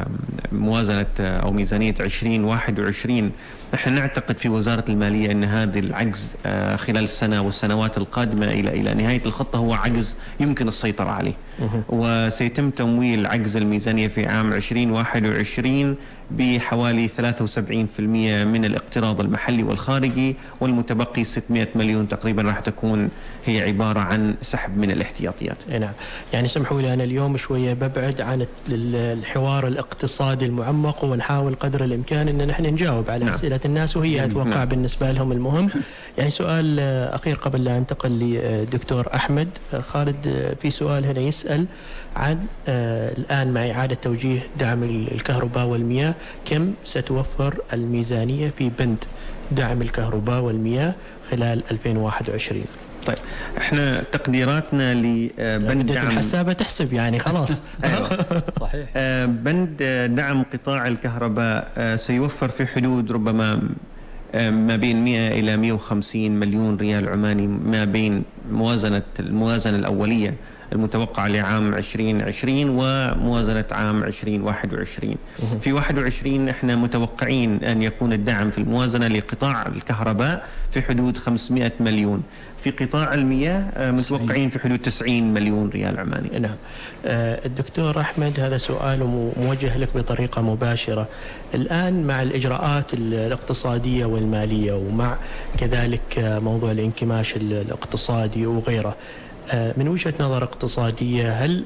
موازنة أو ميزانية عشرين واحد وعشرين. نحن نعتقد في وزارة المالية أن هذا العجز خلال السنة والسنوات القادمة إلى إلى نهاية الخطة هو عجز يمكن السيطرة عليه، وسيتم تمويل عجز الميزانية في عام عشرين واحد وعشرين بحوالي ثلاثة وسبعين بالمئة من الاقتراض المحلي والخارجي، والمتبقي ستمئة مليون تقريبا راح تكون هي عبارة عن سحب من الاحتياطيات. نعم، يعني سمحوا لي أنا اليوم شوية ببعد عن الحوار الاقتصادي المعمق، ونحاول قدر الإمكان أن نحن نجاوب على نعم. أسئلة الناس، وهي أتوقع نعم. بالنسبة لهم المهم. يعني سؤال أخير قبل لا أنتقل لدكتور أحمد خالد، في سؤال هنا يسأل عن الآن مع إعادة توجيه دعم الكهرباء والمياه، كم ستوفر الميزانية في بند دعم الكهرباء والمياه خلال ألفين وواحد وعشرين؟ طيب، احنا تقديراتنا لبند دعم الحسابة تحسب يعني خلاص. صحيح. بند دعم قطاع الكهرباء سيوفر في حدود ربما ما بين مئة إلى مئة وخمسين مليون ريال عماني ما بين موازنة الموازنة الأولية المتوقعة لعام عشرين عشرين وموازنة عام عشرين واحد وعشرين. في واحد وعشرين احنا متوقعين أن يكون الدعم في الموازنة لقطاع الكهرباء في حدود خمسمئة مليون، في قطاع المياه متوقعين في حدود تسعين مليون ريال عماني. نعم. الدكتور أحمد، هذا سؤال موجه لك بطريقة مباشرة. الآن مع الإجراءات الاقتصادية والمالية، ومع كذلك موضوع الانكماش الاقتصادي وغيره، من وجهة نظر اقتصادية، هل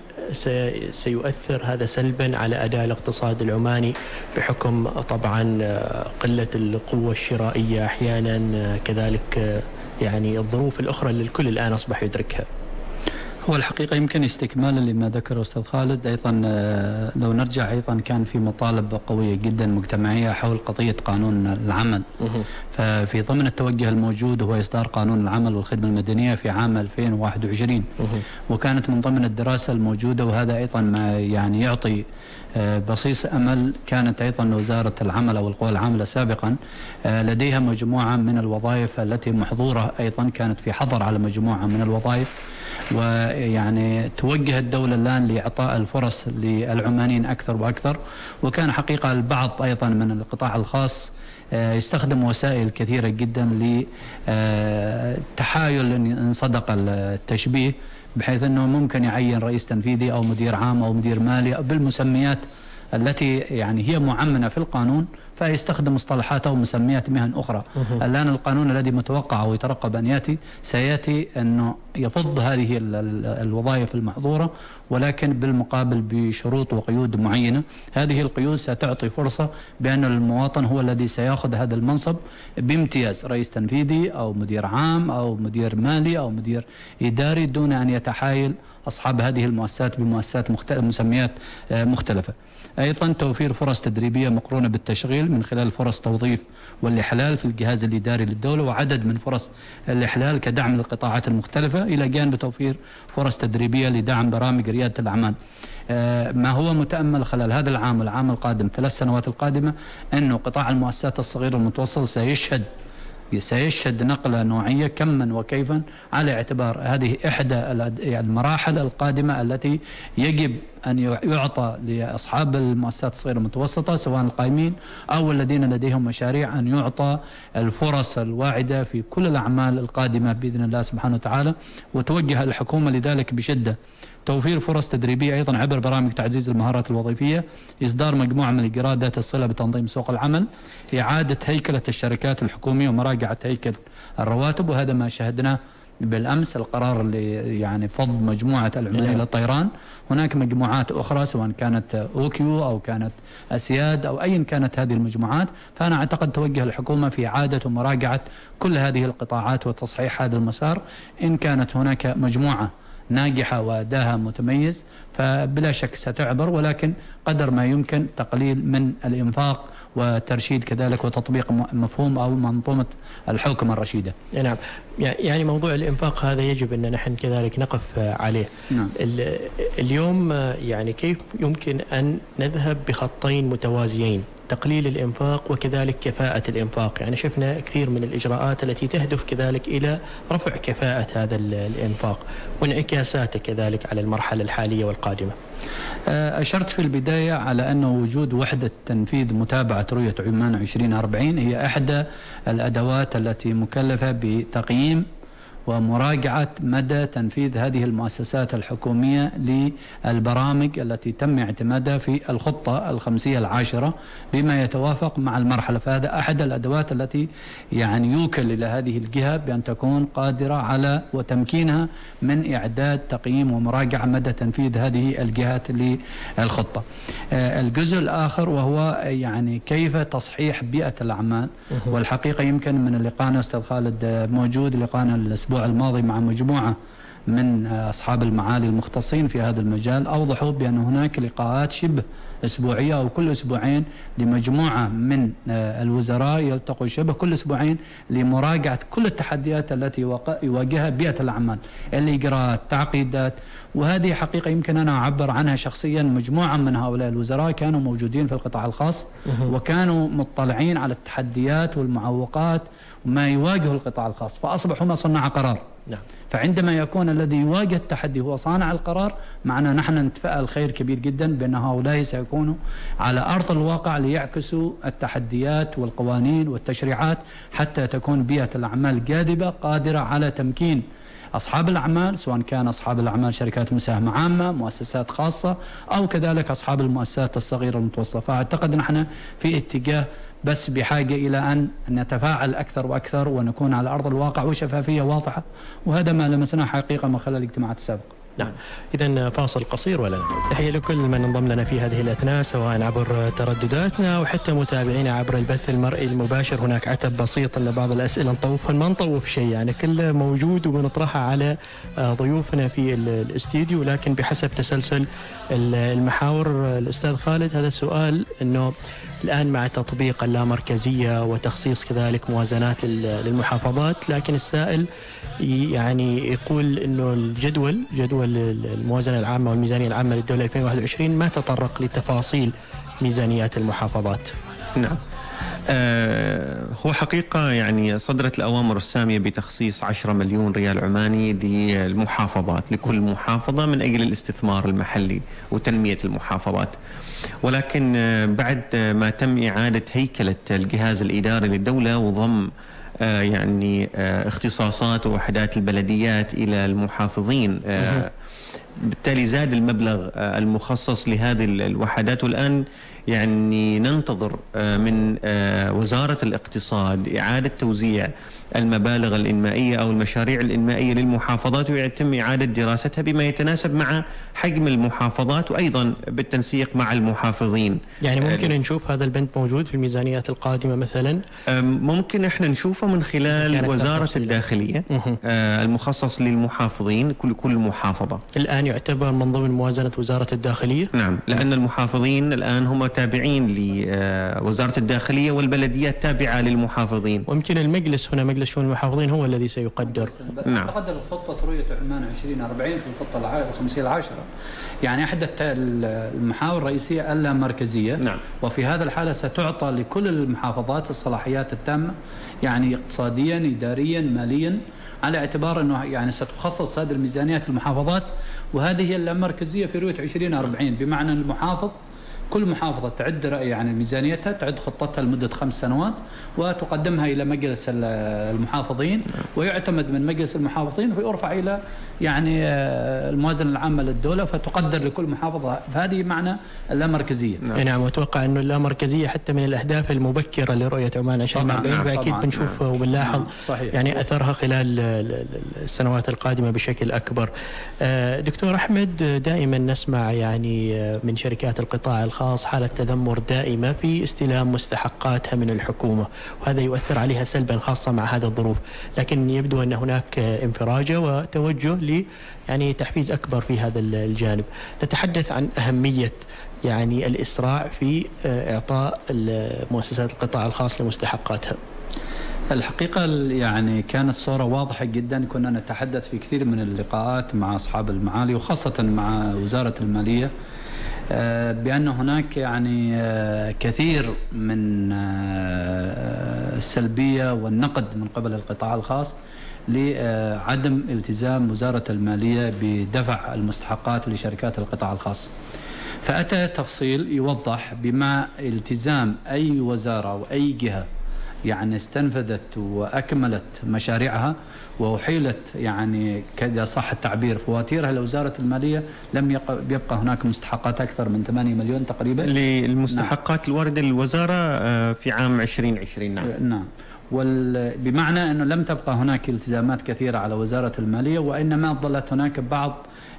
سيؤثر هذا سلبا على أداء الاقتصاد العماني بحكم طبعا قلة القوة الشرائية أحيانا، كذلك يعني الظروف الأخرى اللي الكل الآن أصبح يدركها؟ هو الحقيقة يمكن استكمالا لما ذكر أستاذ خالد، أيضا لو نرجع أيضا كان في مطالبة قوية جدا مجتمعية حول قضية قانون العمل. ففي ضمن التوجه الموجود هو إصدار قانون العمل والخدمة المدنية في عام ألفين وواحد وعشرين، وكانت من ضمن الدراسة الموجودة، وهذا أيضا ما يعني يعطي بصيص أمل. كانت أيضا وزارة العمل أو القوى العاملة سابقا لديها مجموعة من الوظائف التي محظورة، أيضا كانت في حظر على مجموعة من الوظائف، ويعني توجه الدولة الآن لإعطاء الفرص للعمانيين أكثر وأكثر. وكان حقيقة البعض أيضا من القطاع الخاص يستخدم وسائل كثيرة جدا لتحايل إن صدق التشبيه، بحيث أنه ممكن يعين رئيس تنفيذي أو مدير عام أو مدير مالي بالمسميات التي يعني هي معمنة في القانون، فيستخدم مصطلحات أو مسميات مهن أخرى. الآن القانون الذي متوقع أو يترقب أن يأتي سيأتي أنه يفض هذه الوظائف المحظورة، ولكن بالمقابل بشروط وقيود معينة. هذه القيود ستعطي فرصة بأن المواطن هو الذي سيأخذ هذا المنصب بامتياز، رئيس تنفيذي أو مدير عام أو مدير مالي أو مدير إداري، دون أن يتحايل أصحاب هذه المؤسسات بمؤسسات مختلفة مسميات مختلفة. أيضا توفير فرص تدريبية مقرونة بالتشغيل من خلال فرص توظيف والإحلال في الجهاز الإداري للدولة، وعدد من فرص الإحلال كدعم للقطاعات المختلفة، إلى جانب توفير فرص تدريبية لدعم برامج ريادة الأعمال. ما هو متأمل خلال هذا العام والعام القادم، ثلاث سنوات القادمة، أنه قطاع المؤسسات الصغيرة والمتوسطة سيشهد سيشهد نقلة نوعية كما وكيفا، على اعتبار هذه إحدى المراحل القادمة التي يجب أن يعطى لأصحاب المؤسسات الصغيرة والمتوسطة، سواء القائمين أو الذين لديهم مشاريع، أن يعطى الفرص الواعدة في كل الأعمال القادمة بإذن الله سبحانه وتعالى. وتوجه الحكومة لذلك بشدة. توفير فرص تدريبية أيضا عبر برامج تعزيز المهارات الوظيفية، إصدار مجموعة من الإجراءات ذات الصلة بتنظيم سوق العمل، إعادة هيكلة الشركات الحكومية ومراجعة هيكل الرواتب، وهذا ما شاهدناه بالأمس القرار اللي يعني فض مجموعة العمانية للطيران. هناك مجموعات أخرى سواء كانت أوكيو أو كانت أسياد أو أيا كانت هذه المجموعات، فأنا أعتقد توجه الحكومة في إعادة ومراجعة كل هذه القطاعات وتصحيح هذا المسار. إن كانت هناك مجموعة ناجحة وأداها متميز فبلا شك ستعبر، ولكن قدر ما يمكن تقليل من الإنفاق وترشيد كذلك وتطبيق مفهوم أو منظومة الحوكمة الرشيدة. نعم، يعني موضوع الإنفاق هذا يجب أن نحن كذلك نقف عليه. نعم. اليوم يعني كيف يمكن أن نذهب بخطين متوازيين، تقليل الإنفاق وكذلك كفاءة الإنفاق؟ يعني شفنا كثير من الإجراءات التي تهدف كذلك إلى رفع كفاءة هذا الإنفاق وانعكاساته كذلك على المرحلة الحالية والقادمة. أشرت في البداية على أن وجود وحدة تنفيذ متابعة رؤية عمان عشرين أربعين هي إحدى الأدوات التي مكلفة بتقييم ومراجعة مدى تنفيذ هذه المؤسسات الحكومية للبرامج التي تم اعتمادها في الخطة الخمسية العاشرة بما يتوافق مع المرحلة. فهذا أحد الأدوات التي يعني يوكل إلى هذه الجهة بأن تكون قادرة على وتمكينها من إعداد تقييم ومراجعة مدى تنفيذ هذه الجهات للخطة. الجزء الآخر وهو يعني كيف تصحيح بيئة الأعمال، والحقيقة يمكن من لقاءنا أستاذ خالد موجود لقاءنا الأسبوع الماضي مع مجموعة من أصحاب المعالي المختصين في هذا المجال، أوضحوا بأن هناك لقاءات شبه أسبوعية أو كل أسبوعين لمجموعة من الوزراء يلتقوا شبه كل أسبوعين لمراجعة كل التحديات التي يواجهها بيئة الأعمال، الإجراءات، التعقيدات. وهذه حقيقة يمكن أنا أعبر عنها شخصيا. مجموعة من هؤلاء الوزراء كانوا موجودين في القطاع الخاص وكانوا مطلعين على التحديات والمعوقات وما يواجه القطاع الخاص، فأصبحوا ما صنع قرار. نعم. فعندما يكون الذي يواجه التحدي هو صانع القرار، معنا نحن نتفائل خير كبير جدا بأن هؤلاء سيكونوا على أرض الواقع ليعكسوا التحديات والقوانين والتشريعات حتى تكون بيئة الأعمال جاذبة قادرة على تمكين أصحاب الأعمال، سواء كان أصحاب الأعمال شركات مساهمة عامة، مؤسسات خاصة، أو كذلك أصحاب المؤسسات الصغيرة المتوسطة. فأعتقد نحن في اتجاه بس بحاجة إلى أن نتفاعل أكثر وأكثر ونكون على أرض الواقع وشفافية واضحة، وهذا ما لمسناه حقيقة من خلال الاجتماعات السابقة. نعم، إذا فاصل قصير ولا نعود. تحية لكل من انضم لنا في هذه الأثناء سواء عبر تردداتنا أو حتى متابعينا عبر البث المرئي المباشر. هناك عتب بسيط أن بعض الأسئلة نطوفها، ما نطوف شيء يعني كله موجود وبنطرحها على ضيوفنا في الاستديو، لكن بحسب تسلسل المحاور. الأستاذ خالد، هذا السؤال أنه الآن مع تطبيق اللامركزية وتخصيص كذلك موازنات للمحافظات، لكن السائل يعني يقول أنه الجدول جدول الموازنة العامة والميزانية العامة للدولة ألفين وواحد وعشرين ما تطرق لتفاصيل ميزانيات المحافظات. نعم. آه هو حقيقة يعني صدرت الأوامر السامية بتخصيص عشرة مليون ريال عماني للمحافظات، لكل محافظة من أجل الاستثمار المحلي وتنمية المحافظات. ولكن آه بعد ما تم إعادة هيكلة الجهاز الإداري للدولة وضم آه يعني آه اختصاصات ووحدات البلديات إلى المحافظين، آه بالتالي زاد المبلغ آه المخصص لهذه الوحدات. والآن يعني ننتظر آه من آه وزارة الاقتصاد إعادة توزيع المبالغ الإنمائية أو المشاريع الإنمائية للمحافظات، ويتم إعادة دراستها بما يتناسب مع حجم المحافظات وأيضا بالتنسيق مع المحافظين. يعني ممكن آه نشوف هذا البند موجود في الميزانيات القادمة مثلا؟ ممكن احنا نشوفه من خلال وزارة الداخلية آه المخصص للمحافظين، كل كل محافظة. الآن يعتبر من ضمن موازنة وزارة الداخلية؟ نعم، لأن المحافظين الآن هم تابعين لوزارة الداخلية والبلديات تابعة للمحافظين. ويمكن المجلس هنا مجلس شؤون المحافظين هو الذي سيقدر. نعم. تقدر خطة رؤية عمان عشرين أربعين في الخطة الخمسية العاشرة، يعني أحد المحاور الرئيسية اللامركزية. نعم. وفي هذا الحالة ستعطى لكل المحافظات الصلاحيات التامة، يعني اقتصاديا، إداريا، ماليا، على اعتبار أنه يعني ستخصص هذه الميزانيات المحافظات. وهذه هي اللامركزية في رؤية عشرين أربعين، بمعنى المحافظ كل محافظة تعد يعني ميزانيتها، تعد خطتها لمدة خمس سنوات وتقدمها إلى مجلس المحافظين، ويعتمد من مجلس المحافظين ويرفع إلى يعني الموازنة العامة للدولة فتقدر لكل محافظة. فهذه معنى اللامركزية. نعم، وأتوقع أنه اللامركزية حتى من الأهداف المبكرة لرؤية عمان ألفين وأربعين، فأكيد بنشوف وبنلاحظ يعني أثرها خلال السنوات القادمة بشكل أكبر. دكتور أحمد، دائما نسمع يعني من شركات القطاع الخاص حالة تذمر دائمة في استلام مستحقاتها من الحكومة، وهذا يؤثر عليها سلبا خاصة مع هذه الظروف، لكن يبدو أن هناك انفراجة وتوجه ل يعني تحفيز أكبر في هذا الجانب. نتحدث عن أهمية يعني الإسراع في إعطاء مؤسسات القطاع الخاص لمستحقاتها. الحقيقة يعني كانت صورة واضحة جدا، كنا نتحدث في كثير من اللقاءات مع أصحاب المعالي وخاصة مع وزارة المالية بأن هناك يعني كثير من السلبية والنقد من قبل القطاع الخاص لعدم التزام وزارة المالية بدفع المستحقات لشركات القطاع الخاص. فأتى تفصيل يوضح بما التزام أي وزارة أو أي جهة يعني استنفذت وأكملت مشاريعها وأحيلت يعني إذا صح التعبير فواتيرها لوزارة المالية، لم يبقى هناك مستحقات أكثر من ثمانية مليون تقريبا للمستحقات نعم. الواردة للوزارة في عام ألفين وعشرين. نعم نعم، بمعنى أنه لم تبقى هناك التزامات كثيرة على وزارة المالية، وإنما ظلت هناك بعض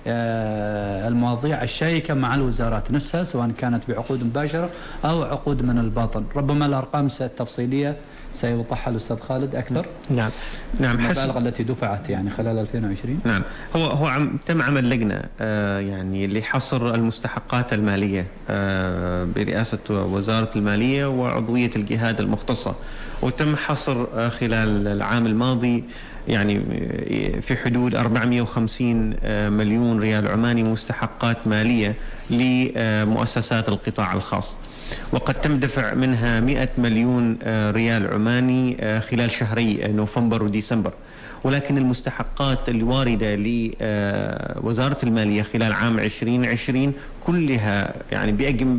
المواضيع الشائكة مع الوزارات نفسها سواء كانت بعقود مباشرة أو عقود من الباطن. ربما الأرقام التفصيلية سيوضحها الأستاذ خالد أكثر. نعم نعم، المبالغ التي دفعت يعني خلال ألفين وعشرين. نعم، هو هو عم تم عمل لجنة آه يعني لحصر المستحقات المالية آه برئاسة وزارة المالية وعضوية الجهات المختصة، وتم حصر آه خلال العام الماضي يعني في حدود أربعمئة وخمسين مليون ريال عماني مستحقات مالية لمؤسسات القطاع الخاص، وقد تم دفع منها مئة مليون ريال عماني خلال شهري نوفمبر وديسمبر. ولكن المستحقات الواردة لوزارة المالية خلال عام ألفين وعشرين كلها يعني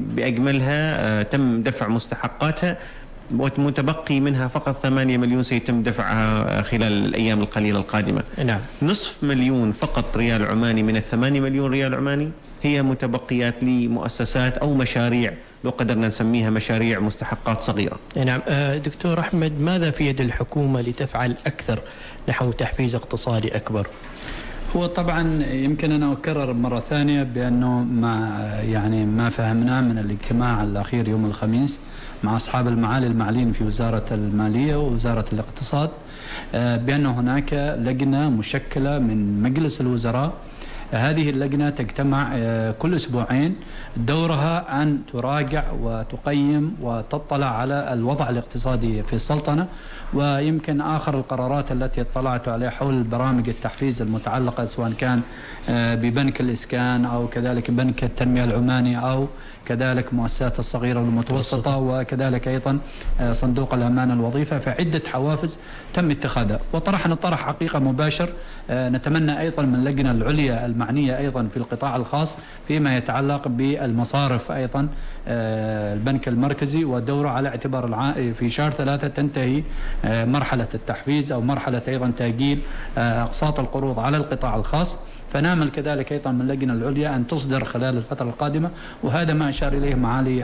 بأجملها تم دفع مستحقاتها، ومتبقي منها فقط ثمانية مليون سيتم دفعها خلال الأيام القليلة القادمة. نعم. نصف مليون فقط ريال عماني من الثمانية مليون ريال عماني هي متبقيات لمؤسسات أو مشاريع، لو قدرنا نسميها مشاريع مستحقات صغيرة. نعم. دكتور أحمد، ماذا في يد الحكومة لتفعل أكثر نحو تحفيز اقتصادي أكبر؟ هو طبعا يمكن أنا أكرر مرة ثانية بأنه ما يعني ما فهمناه من الاجتماع الأخير يوم الخميس مع أصحاب المعالي المعنيين في وزارة المالية ووزارة الاقتصاد بأن هناك لجنة مشكلة من مجلس الوزراء. هذه اللجنة تجتمع كل أسبوعين، دورها أن تراجع وتقيم وتطلع على الوضع الاقتصادي في السلطنة، ويمكن آخر القرارات التي اطلعت عليها حول برامج التحفيز المتعلقة سواء كان ببنك الإسكان أو كذلك بنك التنمية العماني أو كذلك مؤسسات الصغيرة والمتوسطة وكذلك أيضا صندوق الأمان الوظيفة، فعدة حوافز تم اتخاذها. وطرحنا طرح حقيقة مباشر نتمنى أيضا من اللجنة العليا المعنية أيضا في القطاع الخاص فيما يتعلق بالمصارف أيضا البنك المركزي ودوره، على اعتبار في شهر ثلاثة تنتهي مرحلة التحفيز أو مرحلة أيضا تأجيل أقساط القروض على القطاع الخاص. فنامل كذلك أيضا من اللجنة العليا أن تصدر خلال الفترة القادمة، وهذا ما أشار إليه معالي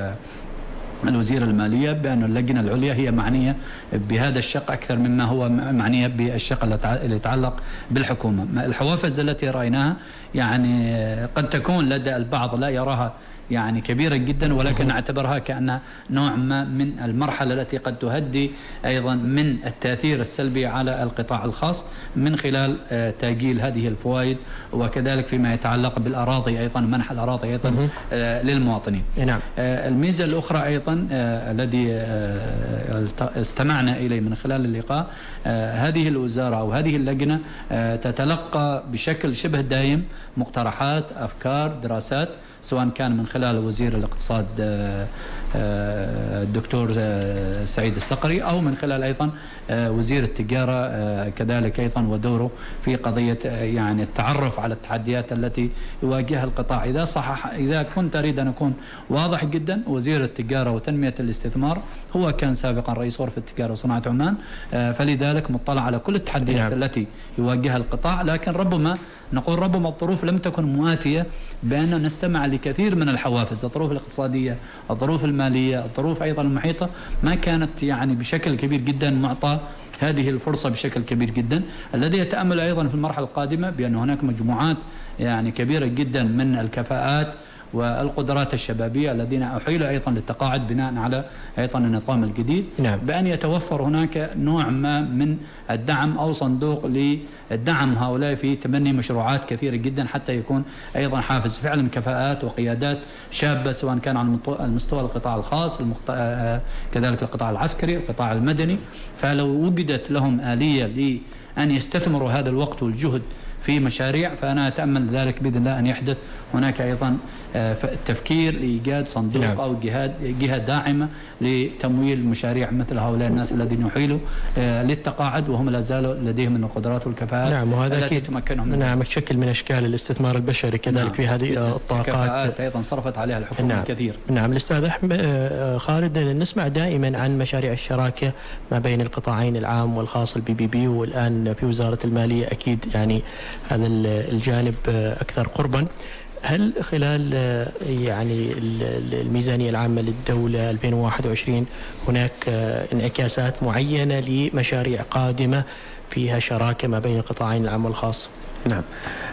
الوزير المالية بأن اللجنة العليا هي معنية بهذا الشق أكثر مما هو معنية بالشق اللي يتعلق بالحكومة. الحوافز التي رأيناها يعني قد تكون لدى البعض لا يراها يعني كبيرة جدا، ولكن نعتبرها كأنها نوع ما من المرحلة التي قد تهدي أيضا من التأثير السلبي على القطاع الخاص من خلال تأجيل هذه الفوائد، وكذلك فيما يتعلق بالأراضي أيضا، منح الأراضي أيضا للمواطنين. نعم. الميزة الأخرى أيضا الذي استمعنا إليه من خلال اللقاء، هذه الوزارة أو هذه اللجنة تتلقى بشكل شبه دائم مقترحات، أفكار، دراسات سواء كان من خلال وزير الاقتصاد الدكتور سعيد الصقري أو من خلال أيضا وزير التجارة كذلك أيضا ودوره في قضية يعني التعرف على التحديات التي يواجهها القطاع. إذا صحح إذا كنت أريد أن أكون واضح جدا، وزير التجارة وتنمية الاستثمار هو كان سابقا رئيس غرفة التجارة وصناعة عمان، فلذلك مطلع على كل التحديات نعم. التي يواجهها القطاع، لكن ربما نقول ربما الظروف لم تكن مواتية بأن نستمع لكثير من الحوافز، الظروف الاقتصادية، الظروف المالية، الظروف أيضا المحيطة ما كانت يعني بشكل كبير جدا معطى هذه الفرصة بشكل كبير جدا. الذي يتأمل أيضا في المرحلة القادمة بأن هناك مجموعات يعني كبيرة جدا من الكفاءات والقدرات الشبابية الذين أحيلوا أيضا للتقاعد بناء على أيضا النظام الجديد نعم. بأن يتوفر هناك نوع ما من الدعم أو صندوق لدعم هؤلاء في تبني مشروعات كثيرة جدا حتى يكون أيضا حافز فعلا كفاءات وقيادات شابة، سواء كان على المستوى القطاع الخاص المخت... كذلك القطاع العسكري، القطاع المدني. فلو وجدت لهم آلية لأن يستثمروا هذا الوقت والجهد في مشاريع، فأنا أتأمل ذلك بإذن الله أن يحدث هناك أيضا تفكير لإيجاد صندوق نعم. أو جهات جهة داعمة لتمويل مشاريع مثل هؤلاء الناس الذين يحيلوا للتقاعد وهم لا زالوا لديهم من القدرات والكفاءات نعم، وهذا التي تمكنهم نعم شكل من أشكال الاستثمار البشري كذلك نعم. في هذه الطاقات كفاءات أيضا صرفت عليها الحكومة نعم. الكثير. نعم. الأستاذ أحمد خالد، نسمع دائما عن مشاريع الشراكة ما بين القطاعين العام والخاص البي بي بي، والآن في وزارة المالية أكيد يعني هذا الجانب أكثر قربا. هل خلال يعني الميزانية العامة للدولة ألفين وواحد وعشرين هناك انعكاسات معينة لمشاريع قادمة فيها شراكة ما بين القطاعين العام والخاص؟ نعم،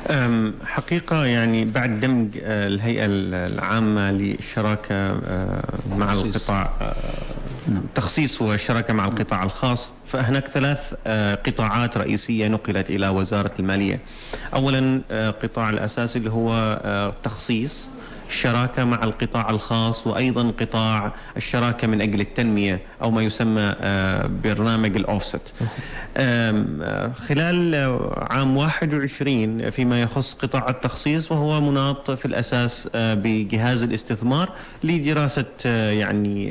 حقيقة يعني بعد دمج الهيئة العامة للشراكة مع القطاع، تخصيص والشراكة مع القطاع الخاص، فهناك ثلاث قطاعات رئيسية نقلت إلى وزارة المالية. أولا القطاع الأساسي اللي هو تخصيص الشراكة مع القطاع الخاص، وأيضا قطاع الشراكة من أجل التنمية أو ما يسمى برنامج الأوفست. خلال عام واحد وعشرين فيما يخص قطاع التخصيص، وهو مناط في الأساس بجهاز الاستثمار لدراسة يعني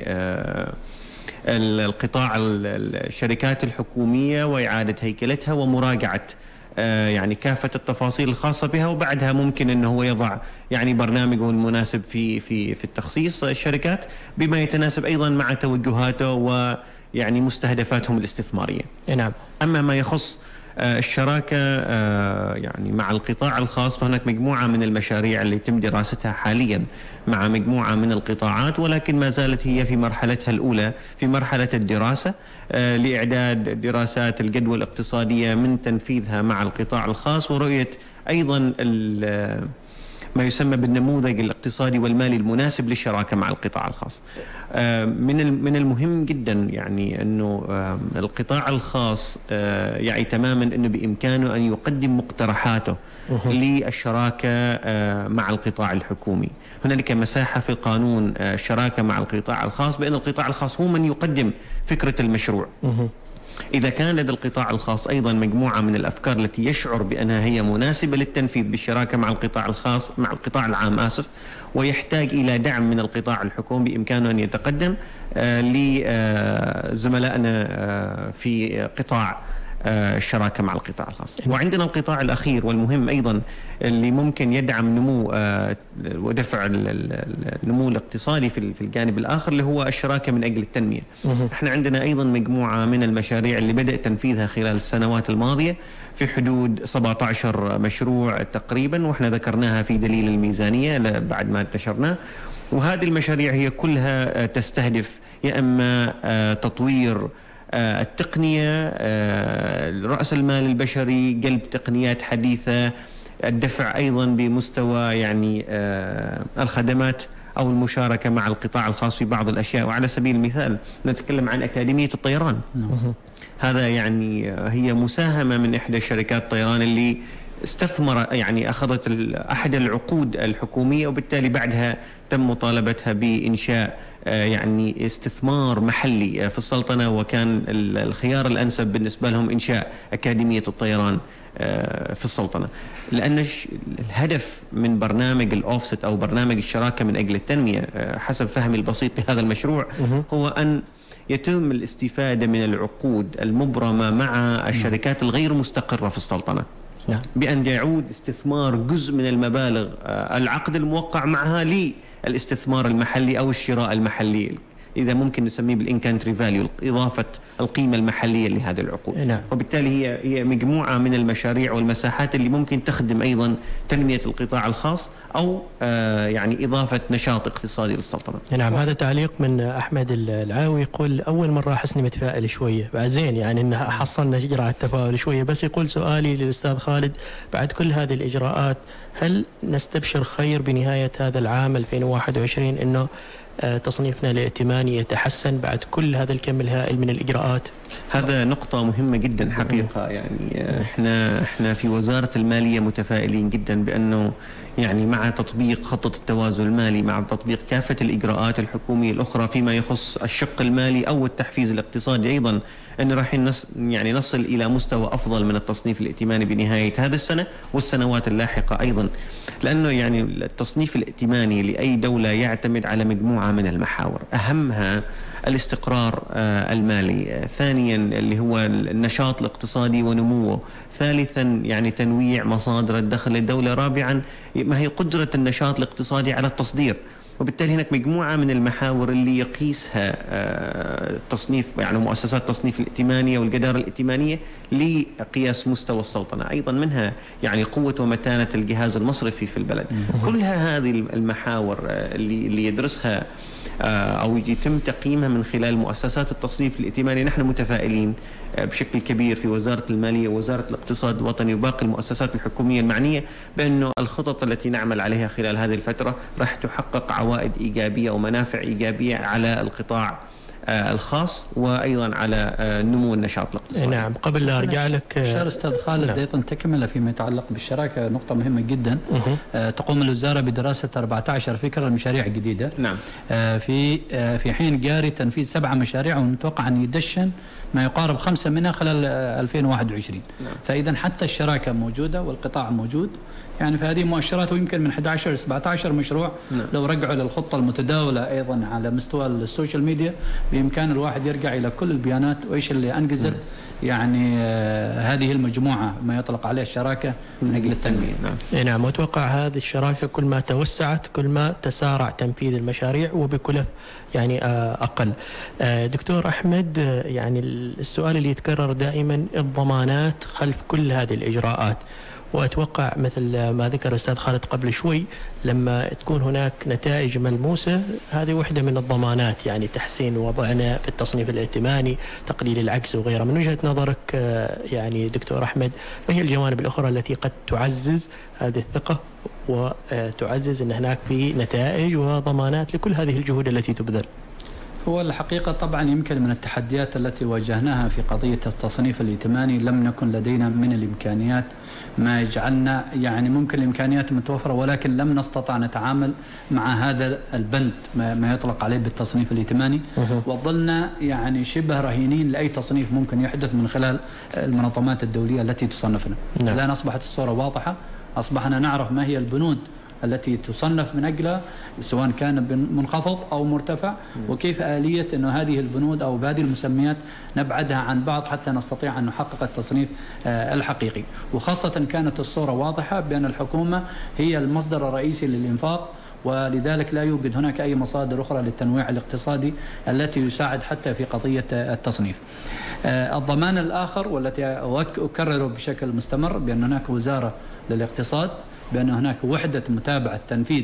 القطاع الشركات الحكومية وإعادة هيكلتها ومراجعة يعني كافة التفاصيل الخاصة بها، وبعدها ممكن أنه هو يضع يعني برنامجه المناسب في في في التخصيص الشركات بما يتناسب أيضا مع توجهاته ويعني مستهدفاتهم الاستثمارية. نعم. أما ما يخص الشراكة يعني مع القطاع الخاص، فهناك مجموعة من المشاريع اللي يتم دراستها حاليا مع مجموعة من القطاعات، ولكن ما زالت هي في مرحلتها الأولى، في مرحلة الدراسة لإعداد دراسات الجدوى الاقتصادية من تنفيذها مع القطاع الخاص، ورؤية أيضا ما يسمى بالنموذج الاقتصادي والمالي المناسب للشراكة مع القطاع الخاص. من من المهم جدا يعني أنه القطاع الخاص يعني تماما أنه بإمكانه أن يقدم مقترحاته للشراكة مع القطاع الحكومي. هنالك مساحة في القانون الشراكة مع القطاع الخاص بأن القطاع الخاص هو من يقدم فكرة المشروع. إذا كان لدى القطاع الخاص أيضا مجموعة من الأفكار التي يشعر بأنها هي مناسبة للتنفيذ بالشراكة مع القطاع الخاص مع القطاع العام آسف ويحتاج إلى دعم من القطاع الحكومي، بإمكانه أن يتقدم لزملائنا في قطاع الشراكة مع القطاع الخاص. وعندنا القطاع الأخير والمهم أيضا اللي ممكن يدعم نمو ودفع النمو الاقتصادي في الجانب الآخر، اللي هو الشراكة من أجل التنمية. احنا عندنا أيضا مجموعة من المشاريع اللي بدأ تنفيذها خلال السنوات الماضية في حدود سبعة عشر مشروع تقريبا، واحنا ذكرناها في دليل الميزانية بعد ما انتشرناه. وهذه المشاريع هي كلها تستهدف يا إما تطوير التقنية، رأس المال البشري، قلب تقنيات حديثة، الدفع أيضا بمستوى يعني الخدمات أو المشاركة مع القطاع الخاص في بعض الأشياء. وعلى سبيل المثال نتكلم عن أكاديمية الطيران. هذا يعني هي مساهمة من إحدى شركات الطيران اللي استثمر يعني أخذت أحد العقود الحكومية، وبالتالي بعدها تم مطالبتها بإنشاء يعني استثمار محلي في السلطنة، وكان الخيار الأنسب بالنسبة لهم إنشاء أكاديمية الطيران في السلطنة، لأن الهدف من برنامج الأوفست أو برنامج الشراكة من أجل التنمية حسب فهمي البسيط لهذا المشروع هو أن يتم الاستفادة من العقود المبرمة مع الشركات الغير مستقرة في السلطنة، بأن يعود استثمار جزء من المبالغ العقد الموقع معها للاستثمار المحلي أو الشراء المحلي، إذا ممكن نسميه بالإنكانتري فاليو، إضافة القيمة المحلية لهذه العقود. نعم. وبالتالي هي هي مجموعة من المشاريع والمساحات اللي ممكن تخدم أيضا تنمية القطاع الخاص أو آه يعني إضافة نشاط اقتصادي للسلطنة. نعم. هذا تعليق من أحمد العاوي، يقول أول مرة أحسني متفائل شوية، بعد زين يعني إن حصلنا جرعة تفاؤل شوية، بس يقول سؤالي للأستاذ خالد بعد كل هذه الإجراءات هل نستبشر خير بنهاية هذا العام ألفين وواحد وعشرين إنه تصنيفنا الائتماني يتحسن بعد كل هذا الكم الهائل من الإجراءات؟ هذا نقطة مهمة جدا حقيقة. يعني احنا احنا في وزارة المالية متفائلين جدا بأنه يعني مع تطبيق خطة التوازن المالي، مع تطبيق كافة الإجراءات الحكومية الأخرى فيما يخص الشق المالي أو التحفيز الاقتصادي أيضا، أن راح نص يعني نصل إلى مستوى أفضل من التصنيف الائتماني بنهاية هذه السنة والسنوات اللاحقة أيضا، لأنه يعني التصنيف الائتماني لأي دولة يعتمد على مجموعة من المحاور، أهمها الاستقرار المالي، ثانيا اللي هو النشاط الاقتصادي ونموه، ثالثا يعني تنويع مصادر الدخل للدولة، رابعا ما هي قدرة النشاط الاقتصادي على التصدير. وبالتالي هناك مجموعة من المحاور اللي يقيسها التصنيف يعني مؤسسات التصنيف الائتمانية والجدارة الائتمانية لقياس مستوى السلطنة، أيضا منها يعني قوة ومتانة الجهاز المصرفي في البلد. كلها هذه المحاور اللي اللي يدرسها أو يتم تقييمها من خلال مؤسسات التصنيف الائتماني. نحن متفائلين بشكل كبير في وزارة المالية ووزارة الاقتصاد الوطني وباقي المؤسسات الحكومية المعنية بأنه الخطط التي نعمل عليها خلال هذه الفترة راح تحقق عوائد إيجابية ومنافع إيجابية على القطاع الخاص وأيضا على نمو النشاط الاقتصادي. نعم. قبل لا أرجع لك شار أستاذ خالد، نعم. أيضا تكملة فيما يتعلق بالشراكة، نقطة مهمة جدا. أه. تقوم الوزارة بدراسة أربعة عشر فكرة مشاريع جديدة. نعم. أه في أه في حين جاري تنفيذ سبعة مشاريع ومتوقع أن يدشن ما يقارب خمسة منها خلال ألفين وواحد وعشرين. نعم. فإذا حتى الشراكة موجودة والقطاع موجود، يعني فهذه مؤشرات، ويمكن من أحد عشر إلى سبعة عشر مشروع. نعم. لو رجعوا للخطة المتداولة أيضا على مستوى السوشيال ميديا بإمكان الواحد يرجع إلى كل البيانات وإيش اللي أنجزت. نعم. يعني آه هذه المجموعة ما يطلق عليها الشراكة من أجل التنمية. نعم. نعم. وأتوقع هذه الشراكة كل ما توسعت كل ما تسارع تنفيذ المشاريع وبكلف يعني آه أقل. آه دكتور أحمد، آه يعني السؤال اللي يتكرر دائما الضمانات خلف كل هذه الإجراءات، وأتوقع مثل ما ذكر الأستاذ خالد قبل شوي لما تكون هناك نتائج ملموسة هذه وحدة من الضمانات، يعني تحسين وضعنا في التصنيف الائتماني، تقليل العجز وغيره. من وجهة نظرك يعني دكتور أحمد، ما هي الجوانب الأخرى التي قد تعزز هذه الثقة وتعزز أن هناك في نتائج وضمانات لكل هذه الجهود التي تبذل؟ هو الحقيقة طبعا يمكن من التحديات التي واجهناها في قضية التصنيف الائتماني لم نكن لدينا من الإمكانيات ما يجعلنا يعني ممكن الإمكانيات متوفرة، ولكن لم نستطع نتعامل مع هذا البند ما يطلق عليه بالتصنيف الائتماني، وظلنا يعني شبه رهينين لأي تصنيف ممكن يحدث من خلال المنظمات الدولية التي تصنفنا. الآن أصبحت الصورة واضحة، أصبحنا نعرف ما هي البنود التي تصنف من أجلها سواء كان منخفض أو مرتفع، وكيف آلية أن هذه البنود أو بهذه المسميات نبعدها عن بعض حتى نستطيع أن نحقق التصنيف الحقيقي. وخاصة كانت الصورة واضحة بأن الحكومة هي المصدر الرئيسي للإنفاق، ولذلك لا يوجد هناك أي مصادر أخرى للتنويع الاقتصادي التي يساعد حتى في قضية التصنيف. الضمان الآخر والتي أكرره بشكل مستمر بأن هناك وزارة للاقتصاد، بأن هناك وحدة متابعة تنفيذ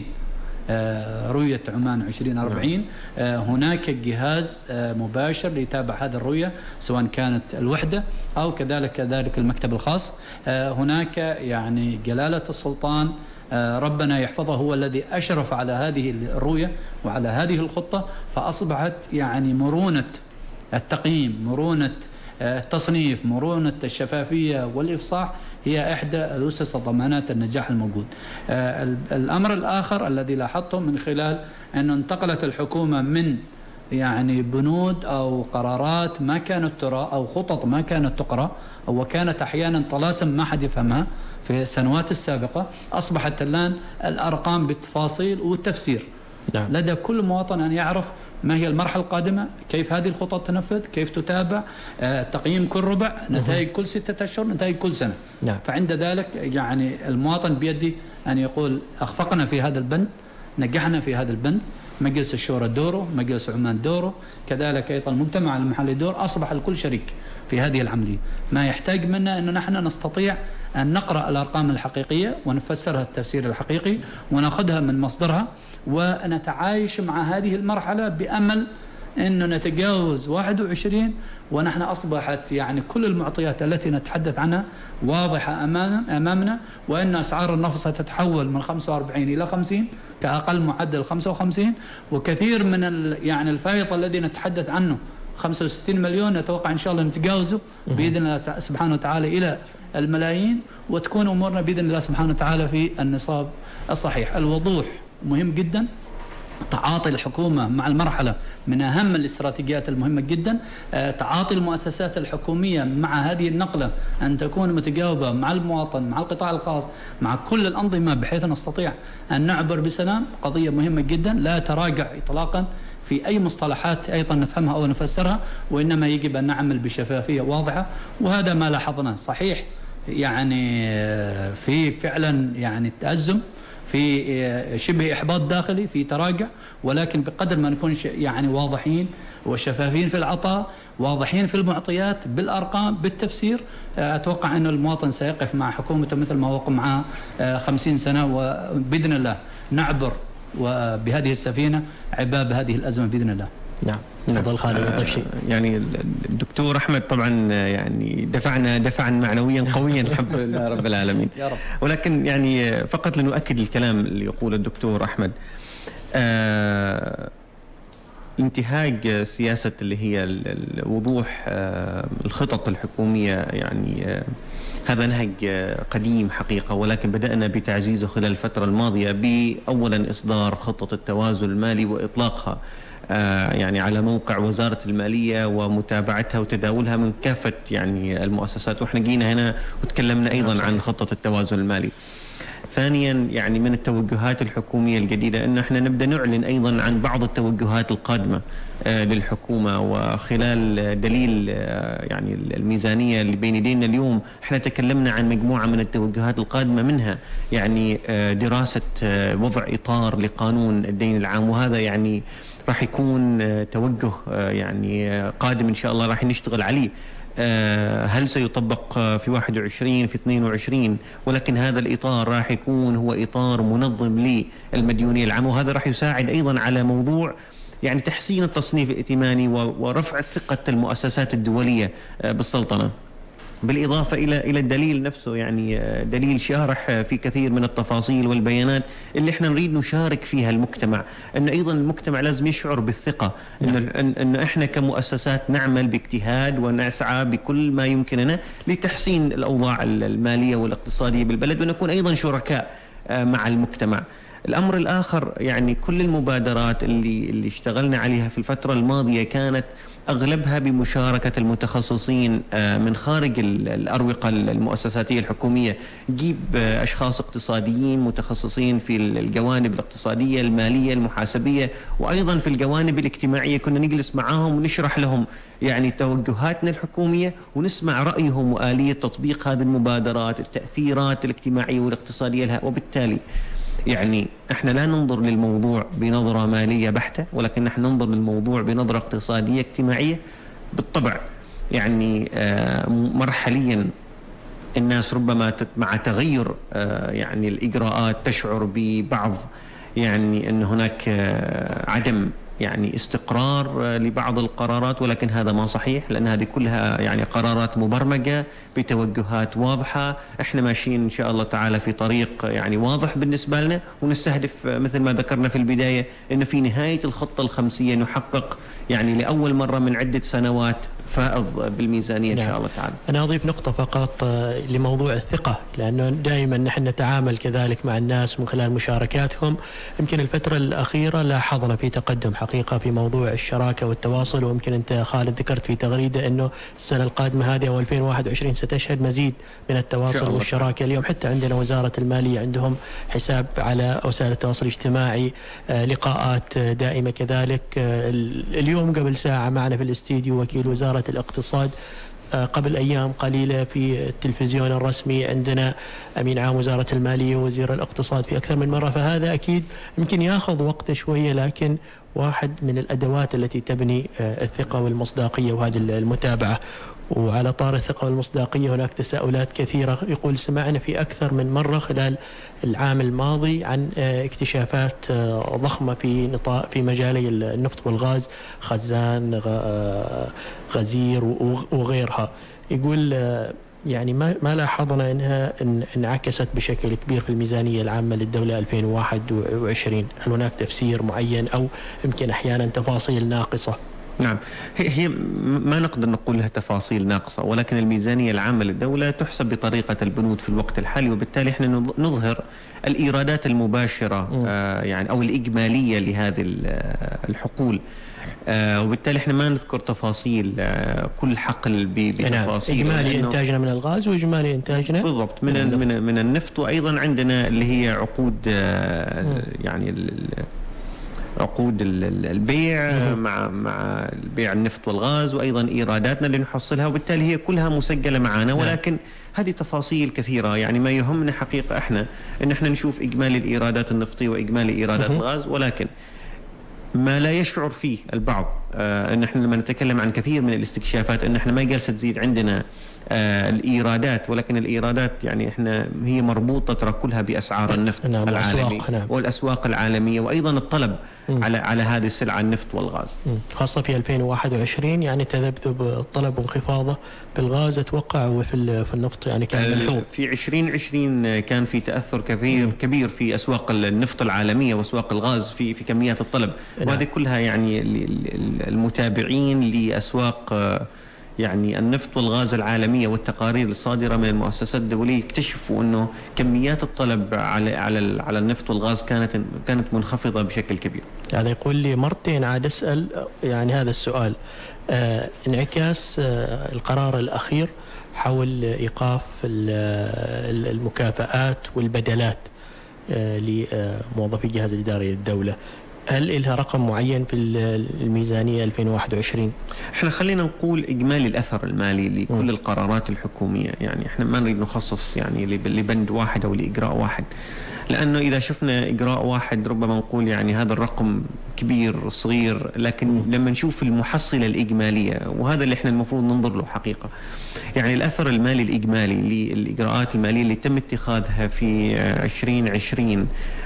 رؤية عمان عشرين أربعين، هناك جهاز مباشر ليتابع هذه الرؤية سواء كانت الوحدة أو كذلك كذلك المكتب الخاص. هناك يعني جلالة السلطان ربنا يحفظه هو الذي أشرف على هذه الرؤية وعلى هذه الخطة، فأصبحت يعني مرونة التقييم، مرونة التصنيف، مرونة الشفافية والإفصاح هي إحدى أسس ضمانات النجاح الموجود. الأمر الآخر الذي لاحظته من خلال أن انتقلت الحكومة من يعني بنود أو قرارات ما كانت ترى أو خطط ما كانت تقرأ وكانت أحيانا طلاسم ما حد يفهمها في السنوات السابقة، أصبحت الآن الأرقام بالتفاصيل والتفسير. نعم. لدى كل مواطن أن يعرف ما هي المرحلة القادمة، كيف هذه الخطط تنفذ، كيف تتابع، آه، تقييم كل ربع، نتائج كل ستة أشهر، نتائج كل سنة. نعم. فعند ذلك يعني المواطن بيدي أن يقول أخفقنا في هذا البند، نجحنا في هذا البند، مجلس الشورى دوره، مجلس عمان دوره، كذلك أيضا المجتمع المحلي دور، أصبح الكل شريك في هذه العملية. ما يحتاج منا أنه نحن نستطيع أن نقرأ الأرقام الحقيقية ونفسرها التفسير الحقيقي ونأخذها من مصدرها ونتعايش مع هذه المرحلة بأمل أنه نتجاوز واحد وعشرين ونحن أصبحت يعني كل المعطيات التي نتحدث عنها واضحة أمامنا, أمامنا وأن أسعار النفط ستتحول من خمسة وأربعين إلى خمسين كأقل معدل خمسة وخمسين، وكثير من يعني الفائض الذي نتحدث عنه خمسة وستين مليون نتوقع إن شاء الله نتجاوزه بإذن الله سبحانه وتعالى إلى الملايين، وتكون أمورنا بإذن الله سبحانه وتعالى في النصاب الصحيح. الوضوح مهم جدا، تعاطي الحكومة مع المرحلة من أهم الاستراتيجيات المهمة جدا، تعاطي المؤسسات الحكومية مع هذه النقلة أن تكون متجاوبة مع المواطن، مع القطاع الخاص، مع كل الأنظمة بحيث نستطيع أن نعبر بسلام، قضية مهمة جدا. لا تراجع إطلاقا في أي مصطلحات أيضا نفهمها أو نفسرها، وإنما يجب أن نعمل بشفافية واضحة، وهذا ما لاحظناه. صحيح يعني في فعلا يعني تأزم، في شبه إحباط داخلي، في تراجع، ولكن بقدر ما نكون يعني واضحين وشفافين في العطاء، واضحين في المعطيات بالأرقام بالتفسير، أتوقع أن المواطن سيقف مع حكومته مثل ما وقف معها خمسين سنة، وبإذن الله نعبر وبهذه السفينة عباب هذه الأزمة بإذن الله. نعم. تفضل خالد. آه يعني الدكتور أحمد طبعا يعني دفعنا دفعا معنويا قويا الحمد لله رب العالمين. يا رب. ولكن يعني فقط لنؤكد الكلام اللي يقوله الدكتور أحمد، آه انتهاج سياسة اللي هي وضوح آه الخطط الحكومية، يعني آه هذا نهج قديم حقيقة، ولكن بدأنا بتعزيزه خلال الفترة الماضية بأولا إصدار خطة التوازن المالي وإطلاقها آه يعني على موقع وزارة المالية ومتابعتها وتداولها من كافة يعني المؤسسات، وإحنا جينا هنا وتكلمنا أيضا عن خطة التوازن المالي. ثانيا يعني من التوجهات الحكومية الجديدة أن احنا نبدأ نعلن أيضا عن بعض التوجهات القادمة آه للحكومة، وخلال دليل آه يعني الميزانية اللي بين يدينا اليوم احنا تكلمنا عن مجموعة من التوجهات القادمة، منها يعني آه دراسة آه وضع إطار لقانون الدين العام، وهذا يعني راح يكون آه توجه آه يعني آه قادم إن شاء الله راح نشتغل عليه. هل سيطبق في واحد وعشرين في اثنين وعشرين، ولكن هذا الإطار راح يكون هو إطار منظم للمديونية العامة، وهذا راح يساعد أيضا على موضوع يعني تحسين التصنيف الائتماني ورفع ثقة المؤسسات الدولية بالسلطنة، بالإضافة إلى إلى الدليل نفسه، يعني دليل شارح في كثير من التفاصيل والبيانات اللي احنا نريد نشارك فيها المجتمع، أن أيضا المجتمع لازم يشعر بالثقة، أن, أن, أن احنا كمؤسسات نعمل باجتهاد ونسعى بكل ما يمكننا لتحسين الأوضاع المالية والاقتصادية بالبلد، ونكون أيضا شركاء مع المجتمع. الأمر الآخر يعني كل المبادرات اللي اللي اشتغلنا عليها في الفترة الماضية كانت أغلبها بمشاركة المتخصصين من خارج الأروقة المؤسساتية الحكومية، نجيب أشخاص اقتصاديين متخصصين في الجوانب الاقتصادية المالية المحاسبية، وأيضا في الجوانب الاجتماعية كنا نجلس معاهم ونشرح لهم يعني توجهاتنا الحكومية ونسمع رأيهم وآلية تطبيق هذه المبادرات، التأثيرات الاجتماعية والاقتصادية لها. وبالتالي يعني احنا لا ننظر للموضوع بنظرة مالية بحتة، ولكن نحن ننظر للموضوع بنظرة اقتصادية اجتماعية. بالطبع يعني آه مرحليا الناس ربما مع تغير آه يعني الإجراءات تشعر ببعض يعني أن هناك آه عدم يعني استقرار لبعض القرارات، ولكن هذا ما صحيح، لأن هذه كلها يعني قرارات مبرمجة بتوجهات واضحة. احنا ماشيين إن شاء الله تعالى في طريق يعني واضح بالنسبة لنا، ونستهدف مثل ما ذكرنا في البداية أنه في نهاية الخطة الخمسية نحقق يعني لأول مرة من عدة سنوات فائض بالميزانية إن نعم. شاء الله تعالى. أنا أضيف نقطة فقط لموضوع الثقة، لأنه دائما نحن نتعامل كذلك مع الناس من خلال مشاركاتهم. يمكن الفترة الأخيرة لاحظنا في تقدم حقيقة في موضوع الشراكة والتواصل، ويمكن أنت خالد ذكرت في تغريدة أنه السنة القادمة هذه أو ألفين وواحد وعشرين ستشهد مزيد من التواصل والشراكة. اليوم حتى عندنا وزارة المالية عندهم حساب على وسائل التواصل الاجتماعي، لقاءات دائمة كذلك. اليوم قبل ساعة معنا في الاستديو وكيل وزارة الاقتصاد، قبل أيام قليلة في التلفزيون الرسمي عندنا أمين عام وزارة المالية ووزير الاقتصاد في أكثر من مرة. فهذا أكيد يمكن يأخذ وقت شوية، لكن واحد من الأدوات التي تبني الثقة والمصداقية وهذه المتابعة. وعلى طار الثقة والمصداقية هناك تساؤلات كثيرة. يقول سمعنا في أكثر من مرة خلال العام الماضي عن اكتشافات ضخمة في نطاق في مجالي النفط والغاز، خزان، غزير وغيرها. يقول يعني ما ما لاحظنا انها انعكست بشكل كبير في الميزانية العامة للدولة ألفين وواحد وعشرين. هل هناك تفسير معين أو يمكن أحيانا تفاصيل ناقصة؟ نعم، هي ما نقدر نقول لها تفاصيل ناقصة، ولكن الميزانية العامة للدولة تحسب بطريقة البنود في الوقت الحالي، وبالتالي احنا نظهر الإيرادات المباشرة آه يعني أو الإجمالية لهذه الحقول، آه وبالتالي احنا ما نذكر تفاصيل آه كل حقل بتفاصيل. نعم. إجمالي إنتاجنا من الغاز وإجمالي إنتاجنا بالضبط من من, من, من النفط، وأيضا عندنا اللي هي عقود آه يعني عقود البيع مع مع البيع النفط والغاز، وايضا ايراداتنا اللي نحصلها، وبالتالي هي كلها مسجله معنا. ولكن هذه تفاصيل كثيره، يعني ما يهمنا حقيقه احنا ان احنا نشوف اجمالي الايرادات النفطيه واجمالي ايرادات الغاز. ولكن ما لا يشعر فيه البعض آه ان احنا لما نتكلم عن كثير من الاستكشافات ان احنا ما جالسه تزيد عندنا آه الايرادات، ولكن الايرادات يعني احنا هي مربوطه ترى كلها باسعار النفط نعم العالمي نعم. والاسواق العالميه، وايضا الطلب م. على على هذه السلعه النفط والغاز، م. خاصه في ألفين وواحد وعشرين يعني تذبذب الطلب وانخفاضه في الغاز اتوقع، وفي في النفط يعني كان ملحوظ. في عشرين عشرين كان في تاثر كثير م. كبير في اسواق النفط العالميه واسواق الغاز في في كميات الطلب، نعم. وهذه كلها يعني المتابعين لاسواق يعني النفط والغاز العالمية والتقارير الصادرة من المؤسسات الدولية اكتشفوا انه كميات الطلب على على على النفط والغاز كانت كانت منخفضة بشكل كبير. هذا يقول لي مرتين عاد اسال يعني هذا السؤال، آه انعكاس آه القرار الأخير حول ايقاف المكافآت والبدلات آه لموظفي الجهاز الإداري للدولة، هل لها رقم معين في الميزانية ألفين وواحد وعشرين؟ احنا خلينا نقول اجمالي الاثر المالي لكل م. القرارات الحكومية، يعني احنا ما نريد نخصص يعني لبند واحد او لاجراء واحد، لانه اذا شفنا اجراء واحد ربما نقول يعني هذا الرقم كبير صغير، لكن م. لما نشوف المحصلة الاجمالية وهذا اللي احنا المفروض ننظر له حقيقة، يعني الاثر المالي الاجمالي للاجراءات المالية اللي تم اتخاذها في عشرين عشرين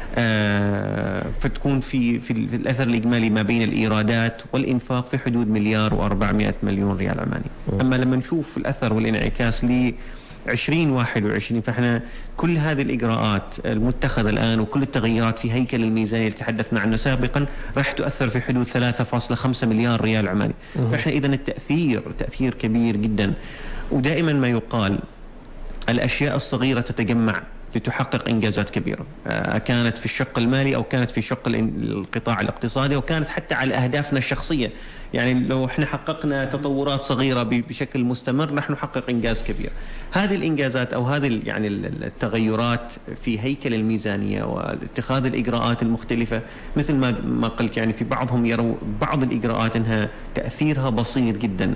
آه فتكون في في الاثر الاجمالي ما بين الايرادات والانفاق في حدود مليار وأربعمائة مليون ريال عماني. اما لما نشوف الاثر والانعكاس ل عشرين واحد وعشرين فاحنا كل هذه الاجراءات المتخذه الان وكل التغييرات في هيكل الميزانيه اللي تحدثنا عنه سابقا راح تؤثر في حدود ثلاثة فاصلة خمسة مليار ريال عماني. فاحنا اذا التاثير تاثير كبير جدا، ودائما ما يقال الاشياء الصغيره تتجمع لتحقق إنجازات كبيرة، كانت في الشق المالي أو كانت في شق القطاع الاقتصادي أو كانت حتى على أهدافنا الشخصية. يعني لو احنا حققنا تطورات صغيرة بشكل مستمر نحن نحقق إنجاز كبير. هذه الإنجازات أو هذه يعني التغيرات في هيكل الميزانية واتخاذ الإجراءات المختلفة مثل ما ما قلت، يعني في بعضهم يروا بعض الإجراءات أنها تأثيرها بسيط جدا،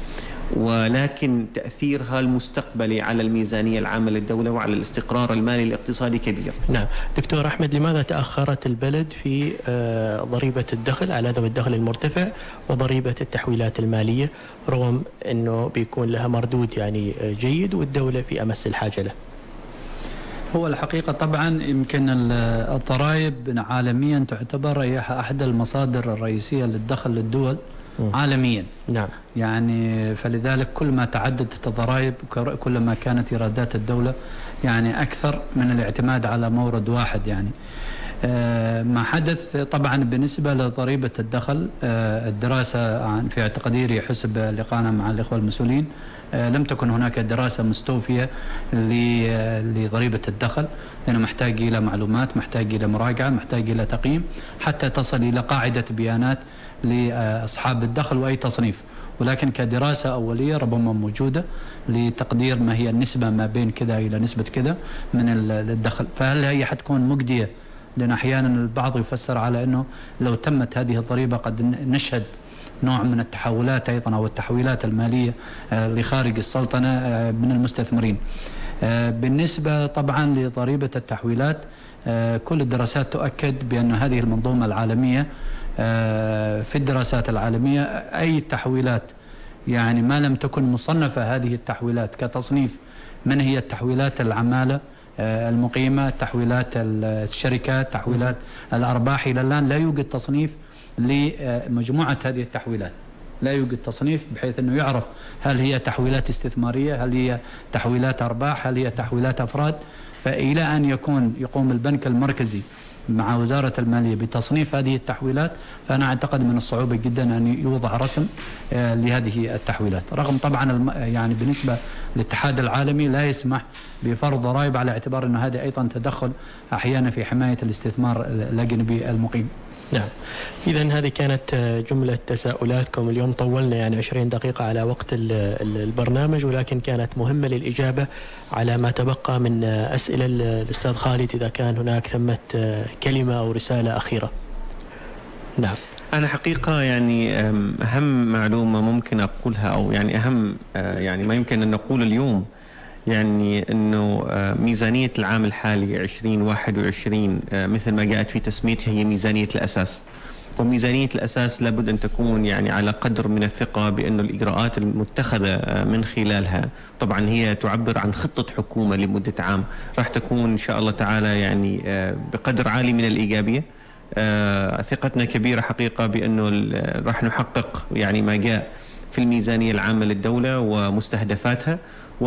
ولكن تأثيرها المستقبلي على الميزانية العامة للدولة وعلى الاستقرار المالي الاقتصادي كبير. نعم دكتور أحمد، لماذا تأخرت البلد في ضريبة الدخل على ذوي الدخل المرتفع وضريبة التحويلات المالية رغم أنه بيكون لها مردود يعني جيد والدولة في أمس الحاجة له؟ هو الحقيقة طبعا يمكن الضرائب عالميا تعتبر هي أحد المصادر الرئيسية للدخل للدول عالميا. نعم. يعني فلذلك كل ما تعددت الضرائب كل ما كانت إيرادات الدولة يعني أكثر من الاعتماد على مورد واحد. يعني ما حدث طبعا بالنسبة لضريبة الدخل، الدراسة عن في تقديري حسب لقاءنا مع الإخوة المسؤولين لم تكن هناك دراسة مستوفية لضريبة الدخل، لأنه محتاج إلى معلومات، محتاج إلى مراجعة، محتاج إلى تقييم حتى تصل إلى قاعدة بيانات لأصحاب الدخل وأي تصنيف. ولكن كدراسة أولية ربما موجودة لتقدير ما هي النسبة ما بين كذا إلى نسبة كذا من الدخل. فهل هي حتكون مجدية؟ لأن أحيانا البعض يفسر على أنه لو تمت هذه الضريبة قد نشهد نوع من التحولات أيضا أو التحويلات المالية لخارج السلطنة من المستثمرين. بالنسبة طبعا لضريبة التحويلات، كل الدراسات تؤكد بأن هذه المنظومة العالمية في الدراسات العالمية أي تحويلات يعني ما لم تكن مصنفة هذه التحويلات كتصنيف من هي التحويلات العمالة المقيمة، تحويلات الشركات، تحويلات الأرباح، إلى الآن لا يوجد تصنيف لمجموعة هذه التحويلات، لا يوجد تصنيف بحيث أنه يعرف هل هي تحويلات استثمارية، هل هي تحويلات أرباح، هل هي تحويلات أفراد. فإلى أن يكون يقوم البنك المركزي مع وزارة المالية بتصنيف هذه التحويلات، فأنا أعتقد من الصعوبة جدا أن يوضع رسم لهذه التحويلات، رغم طبعا يعني بالنسبة للاتحاد العالمي لا يسمح بفرض ضرائب على اعتبار أن هذا أيضا تدخل أحيانا في حماية الاستثمار الأجنبي المقيم. نعم، إذا هذه كانت جملة تساؤلاتكم اليوم. طولنا يعني عشرين دقيقة على وقت البرنامج، ولكن كانت مهمة للإجابة على ما تبقى من أسئلة. الأستاذ خالد إذا كان هناك ثمة كلمة أو رسالة أخيرة. نعم. أنا حقيقة يعني أهم معلومة ممكن أقولها، أو يعني أهم يعني ما يمكن أن نقول اليوم، يعني أنه ميزانية العام الحالي عشرين واحد وعشرين مثل ما جاءت في تسميتها هي ميزانية الأساس، وميزانية الأساس لابد أن تكون يعني على قدر من الثقة بأن الإجراءات المتخذة من خلالها طبعا هي تعبر عن خطة حكومة لمدة عام راح تكون إن شاء الله تعالى يعني بقدر عالي من الإيجابية. ثقتنا كبيرة حقيقة بأنه راح نحقق يعني ما جاء في الميزانية العامة للدولة ومستهدفاتها،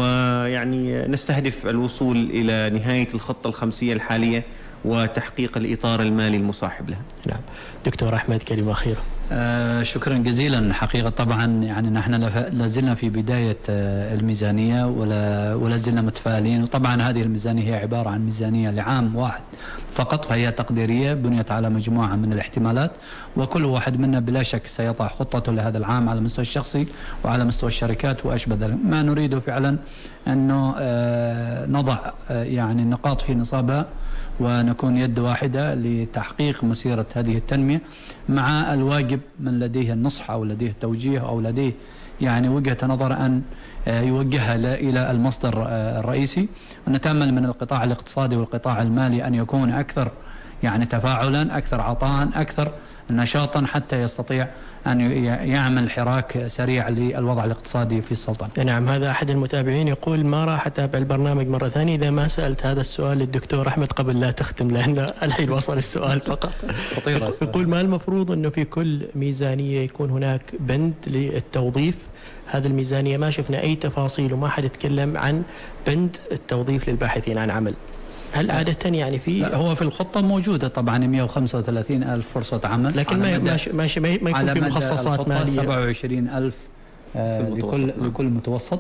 ويعني نستهدف الوصول إلى نهاية الخطة الخمسية الحالية وتحقيق الإطار المالي المصاحب لها. نعم. دكتور أحمد كلمة أخيرة. آه شكرا جزيلا. حقيقة طبعا يعني نحن لازلنا في بداية آه الميزانية ولا ولازلنا متفائلين، وطبعا هذه الميزانية هي عبارة عن ميزانية لعام واحد فقط، فهي تقديرية بنيت على مجموعة من الاحتمالات، وكل واحد منا بلا شك سيضع خطته لهذا العام على المستوى الشخصي وعلى مستوى الشركات وأشبه ذلك. ما نريده فعلا أنه آه نضع آه يعني النقاط في نصابها ونكون يد واحدة لتحقيق مسيرة هذه التنمية، مع الواجب من لديه النصح أو لديه التوجيه أو لديه يعني وجهة نظر أن يوجهها إلى المصدر الرئيسي. ونتأمل من القطاع الاقتصادي والقطاع المالي أن يكون أكثر يعني تفاعلا، أكثر عطاء، أكثر نشاطا، حتى يستطيع أن يعمل حراك سريع للوضع الاقتصادي في السلطنة. نعم. هذا أحد المتابعين يقول ما راح أتابع البرنامج مرة ثانية إذا ما سألت هذا السؤال للدكتور أحمد قبل لا تختم، لأن الحين وصل السؤال فقط. يقول ما المفروض أنه في كل ميزانية يكون هناك بند للتوظيف؟ هذه الميزانية ما شفنا أي تفاصيل وما حد يتكلم عن بند التوظيف للباحثين عن عمل. هل عادة يعني في هو في الخطة موجودة طبعا مئة وخمسة وثلاثين ألف فرصة عمل، لكن ما ما ما, ما يكون في مخصصات مالية. سبعة وعشرين ألف آه لكل لكل متوسط.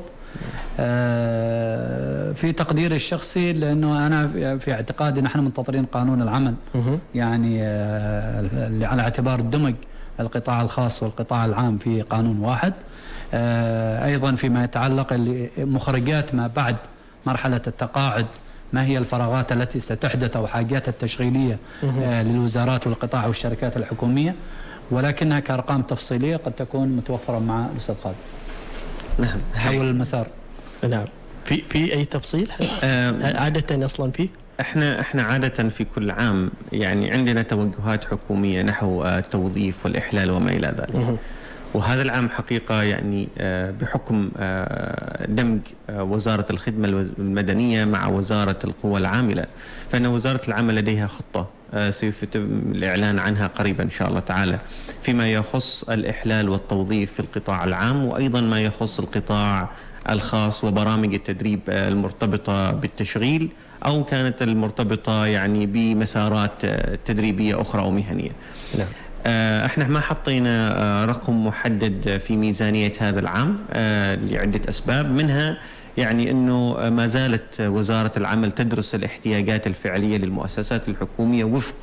آه في تقديري الشخصي، لأنه أنا في اعتقادي نحن منتظرين قانون العمل يعني آه على اعتبار دمج القطاع الخاص والقطاع العام في قانون واحد. آه أيضا فيما يتعلق مخرجات ما بعد مرحلة التقاعد، ما هي الفراغات التي ستحدث أو حاجات التشغيلية آه للوزارات والقطاع والشركات الحكومية، ولكنها كأرقام تفصيلية قد تكون متوفرة مع الأستاذ خالد. نعم. حول المسار. نعم. في في أي تفصيل عادة أصلا فيه؟ احنا احنا عادة في كل عام يعني عندنا توجهات حكومية نحو التوظيف والإحلال وما إلى ذلك. وهذا العام حقيقة يعني بحكم دمج وزارة الخدمة المدنية مع وزارة القوى العاملة، فإن وزارة العمل لديها خطة سوف يتم الإعلان عنها قريبا إن شاء الله تعالى فيما يخص الإحلال والتوظيف في القطاع العام، وأيضا ما يخص القطاع الخاص وبرامج التدريب المرتبطة بالتشغيل، أو كانت المرتبطة يعني بمسارات تدريبية أخرى أو مهنية. نعم. احنا ما حطينا رقم محدد في ميزانية هذا العام لعدة أسباب، منها يعني أنه ما زالت وزارة العمل تدرس الاحتياجات الفعلية للمؤسسات الحكومية وفق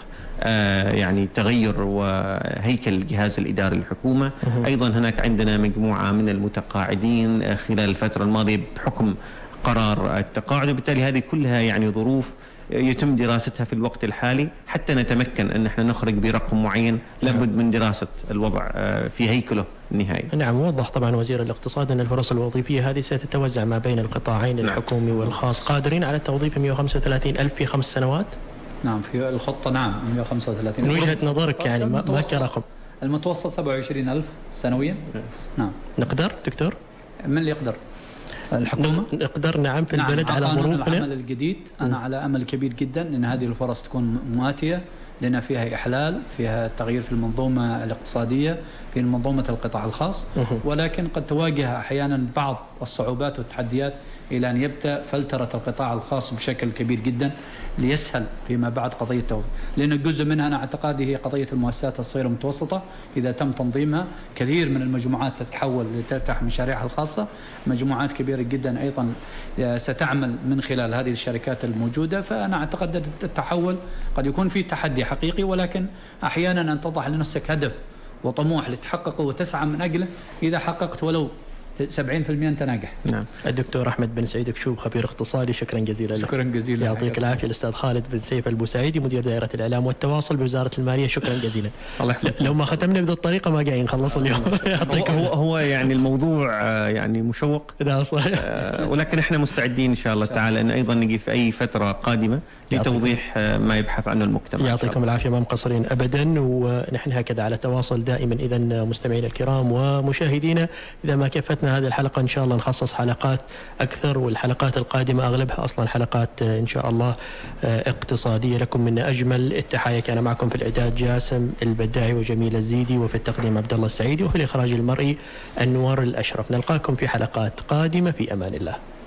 يعني تغير وهيكل الجهاز الإداري للحكومة. أيضا هناك عندنا مجموعة من المتقاعدين خلال الفترة الماضية بحكم قرار التقاعد، وبالتالي هذه كلها يعني ظروف يتم دراستها في الوقت الحالي حتى نتمكن أن احنا نخرج برقم معين. لابد من دراسة الوضع في هيكله النهائي. نعم. وضح طبعا وزير الاقتصاد أن الفرص الوظيفية هذه ستتوزع ما بين القطاعين نعم. الحكومي والخاص. قادرين على توظيف مئة وخمسة وثلاثين ألف في خمس سنوات؟ نعم في الخطة نعم مئة وخمسة وثلاثين. من وجهة نظرك يعني ما كرقم؟ المتوسط سبعة وعشرين ألف سنويا. نعم. نقدر دكتور؟ من اللي يقدر؟ الحكومة نقدر نعم في نعم البلد على ظروفنا. العمل الجديد أنا م. على أمل كبير جدا أن هذه الفرص تكون مؤاتية، لأن فيها إحلال، فيها تغيير في المنظومة الاقتصادية، في منظومة القطاع الخاص، ولكن قد تواجه أحيانا بعض الصعوبات والتحديات إلى أن يبدأ فلترة القطاع الخاص بشكل كبير جدا ليسهل فيما بعد قضية التوظيف، لأن جزء منها أنا أعتقادي هي قضية المؤسسات الصغيرة المتوسطة. إذا تم تنظيمها كثير من المجموعات تتحول لتفتح مشاريعها الخاصة، مجموعات كبيرة جدا أيضا ستعمل من خلال هذه الشركات الموجودة. فأنا أعتقد التحول قد يكون فيه تحدي حقيقي، ولكن أحيانا أن تضع لنفسك هدف وطموح لتحققه وتسعى من أجله، إذا حققت ولو سبعين بالمئة أنت ناجح. نعم. الدكتور أحمد بن سعيد كشوب خبير اقتصادي، شكرا جزيلا لك. شكرا جزيلا. يعطيك العافية. الأستاذ خالد بن سيف البوسعيدي مدير دائرة الإعلام والتواصل بوزارة المالية، شكرا جزيلا. الله يحفظك. لو ما ختمنا بهذه الطريقة ما قاعدين نخلص اليوم. يعطيك هو هو يعني الموضوع يعني مشوق. لا صحيح. ولكن احنا مستعدين إن شاء الله تعالى أن أيضا نجي في أي فترة قادمة لتوضيح ما يبحث عنه المجتمع. يعطيكم العافية، ما مقصرين أبدا، ونحن هكذا على تواصل دائما. إذا مستمعينا الكرام ومشاهدينا، إذا ما كفتنا هذه الحلقة إن شاء الله نخصص حلقات أكثر، والحلقات القادمة أغلبها أصلا حلقات إن شاء الله اقتصادية. لكم من أجمل التحايا. كان معكم في الإعداد جاسم البداعي وجميل الزيدي، وفي التقديم عبد الله السعيدي، وفي الإخراج المرئي أنوار الأشرف. نلقاكم في حلقات قادمة في أمان الله.